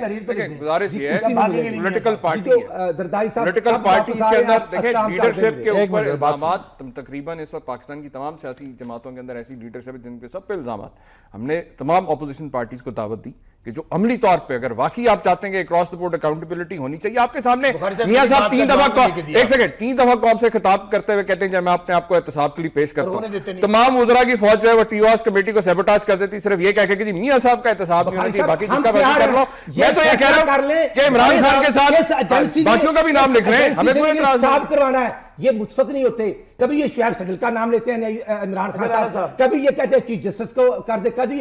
گزارش یہ ہے پولیٹیکل پارٹی پولیٹیکل پارٹیز کے اندر دیکھیں لیڈرشپ کے اوپر الزامات تقریباً اس وقت پاکستان کی تمام سیاسی جماعتوں کے اندر ایسی لیڈرشپ ہے جن کے سب پہ الزامات, ہم نے تمام اپوزیشن پارٹیز کو دعوت دی کہ جو عملی طور پہ اگر واقعی آپ چاہتے ہیں کہ اکراس دی بورڈ اکاؤنٹیبلٹی ہونی چاہیے, آپ کے سامنے میاں صاحب تین دفعہ ایک سیکنڈ تین دفعہ قوم سے خطاب کرتے ہوئے کہتے ہیں جب میں اپنے آپ کو احتساب کے لیے پیش کرتا ہوں, تمام وزراء کی فوج جو ہے وہ ٹی او ایس کمیٹی کو سیبوٹاج کر دیتی صرف یہ کہہ کے کہ جی میاں صاحب کا احتساب نہیں ہونا چاہیے, باقی جس کا مرضی کر لو. میں تو یہ کہہ رہا ہوں کہ عمران خان کے ساتھ باقیوں کا بھی نام لکھ لیں, ہمیں کوئی اعتراض نہیں کروانا ہے, یہ متفق نہیں ہوتے. کبھی یہ شعیب صدیق کا نام لیتے ہیں عمران خان صاحب, کبھی یہ کہتے ہیں چیف جسٹس کو کر دے, کبھی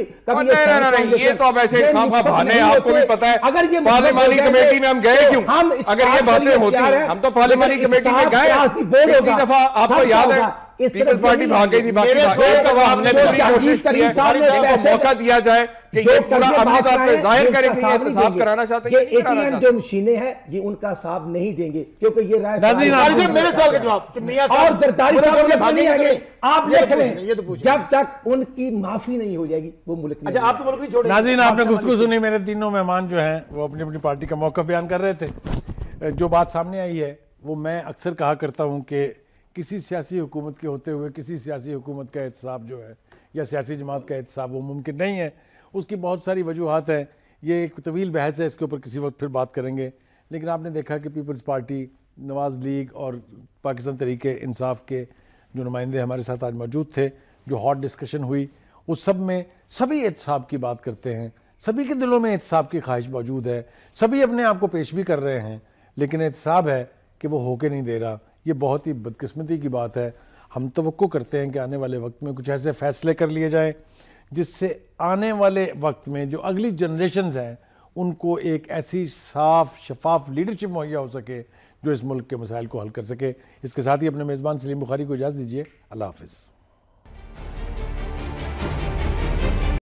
یہ تو اب ایسے بہانے آپ کو بھی پتا ہے. پارلیمانی کمیٹی میں ہم گئے کیوں, اگر یہ باتیں ہوتی ہیں ہم تو پارلیمانی کمیٹی میں گئے. پچھلی دفعہ آپ کو یاد ہے پیپلز پارٹی بھاگ گئی تھی, باقی اس دفعہ ہم نے پوری کوشش کی ہے ان کو موقع دیا جائے کہ یہ پورا اپنی طور پہ ظاہر کرے کہ یہ احتساب کرانا چاہتے ہیں. یہ اے ٹی ایم جو مشینیں ہیں یہ ان کا حساب نہیں دیں گے, کیونکہ یہ رائے میرے سوال کا جواب اور زرداری صاحب یہ نہیں آگے آپ لکھ لیں, جب تک ان کی معافی نہیں ہو جائے گی وہ ملک نہیں. اچھا آپ تو ملک نہیں چھوڑیں. ناظرین آپ نے گفتگو سنی, میرے تینوں مہمان جو ہیں وہ اپنی اپنی پارٹی کا موقع بیان کر رہے تھے. جو بات سامنے آئی ہے وہ میں اکثر کہا کرتا ہوں کہ کسی سیاسی حکومت کے ہوتے ہوئے کسی سیاسی حکومت کا احتساب جو ہے یا سیاسی جماعت کا احتساب وہ ممکن نہیں ہے. اس کی بہت ساری وجوہات ہیں, یہ ایک طویل بحث ہے, اس کے اوپر کسی وقت پھر بات کریں گے. لیکن آپ نے دیکھا کہ پیپلز پارٹی, نواز لیگ اور پاکستان تحریک انصاف کے جو نمائندے ہمارے ساتھ آج موجود تھے, جو ہاٹ ڈسکشن ہوئی اس سب میں سبھی احتساب کی بات کرتے ہیں, سبھی کے دلوں میں احتساب کی خواہش موجود ہے, سبھی اپنے آپ کو پیش بھی کر رہے ہیں, لیکن احتساب ہے کہ وہ ہو کے نہیں دے رہا. یہ بہت ہی بدقسمتی کی بات ہے. ہم توقع کرتے ہیں کہ آنے والے وقت میں کچھ ایسے فیصلے کر لیے جائیں جس سے آنے والے وقت میں جو اگلی جنریشنز ہیں ان کو ایک ایسی صاف شفاف لیڈرشپ مہیا ہو سکے جو اس ملک کے مسائل کو حل کر سکے. اس کے ساتھ ہی اپنے میزبان سلیم بخاری کو اجازت دیجیے. اللہ حافظ.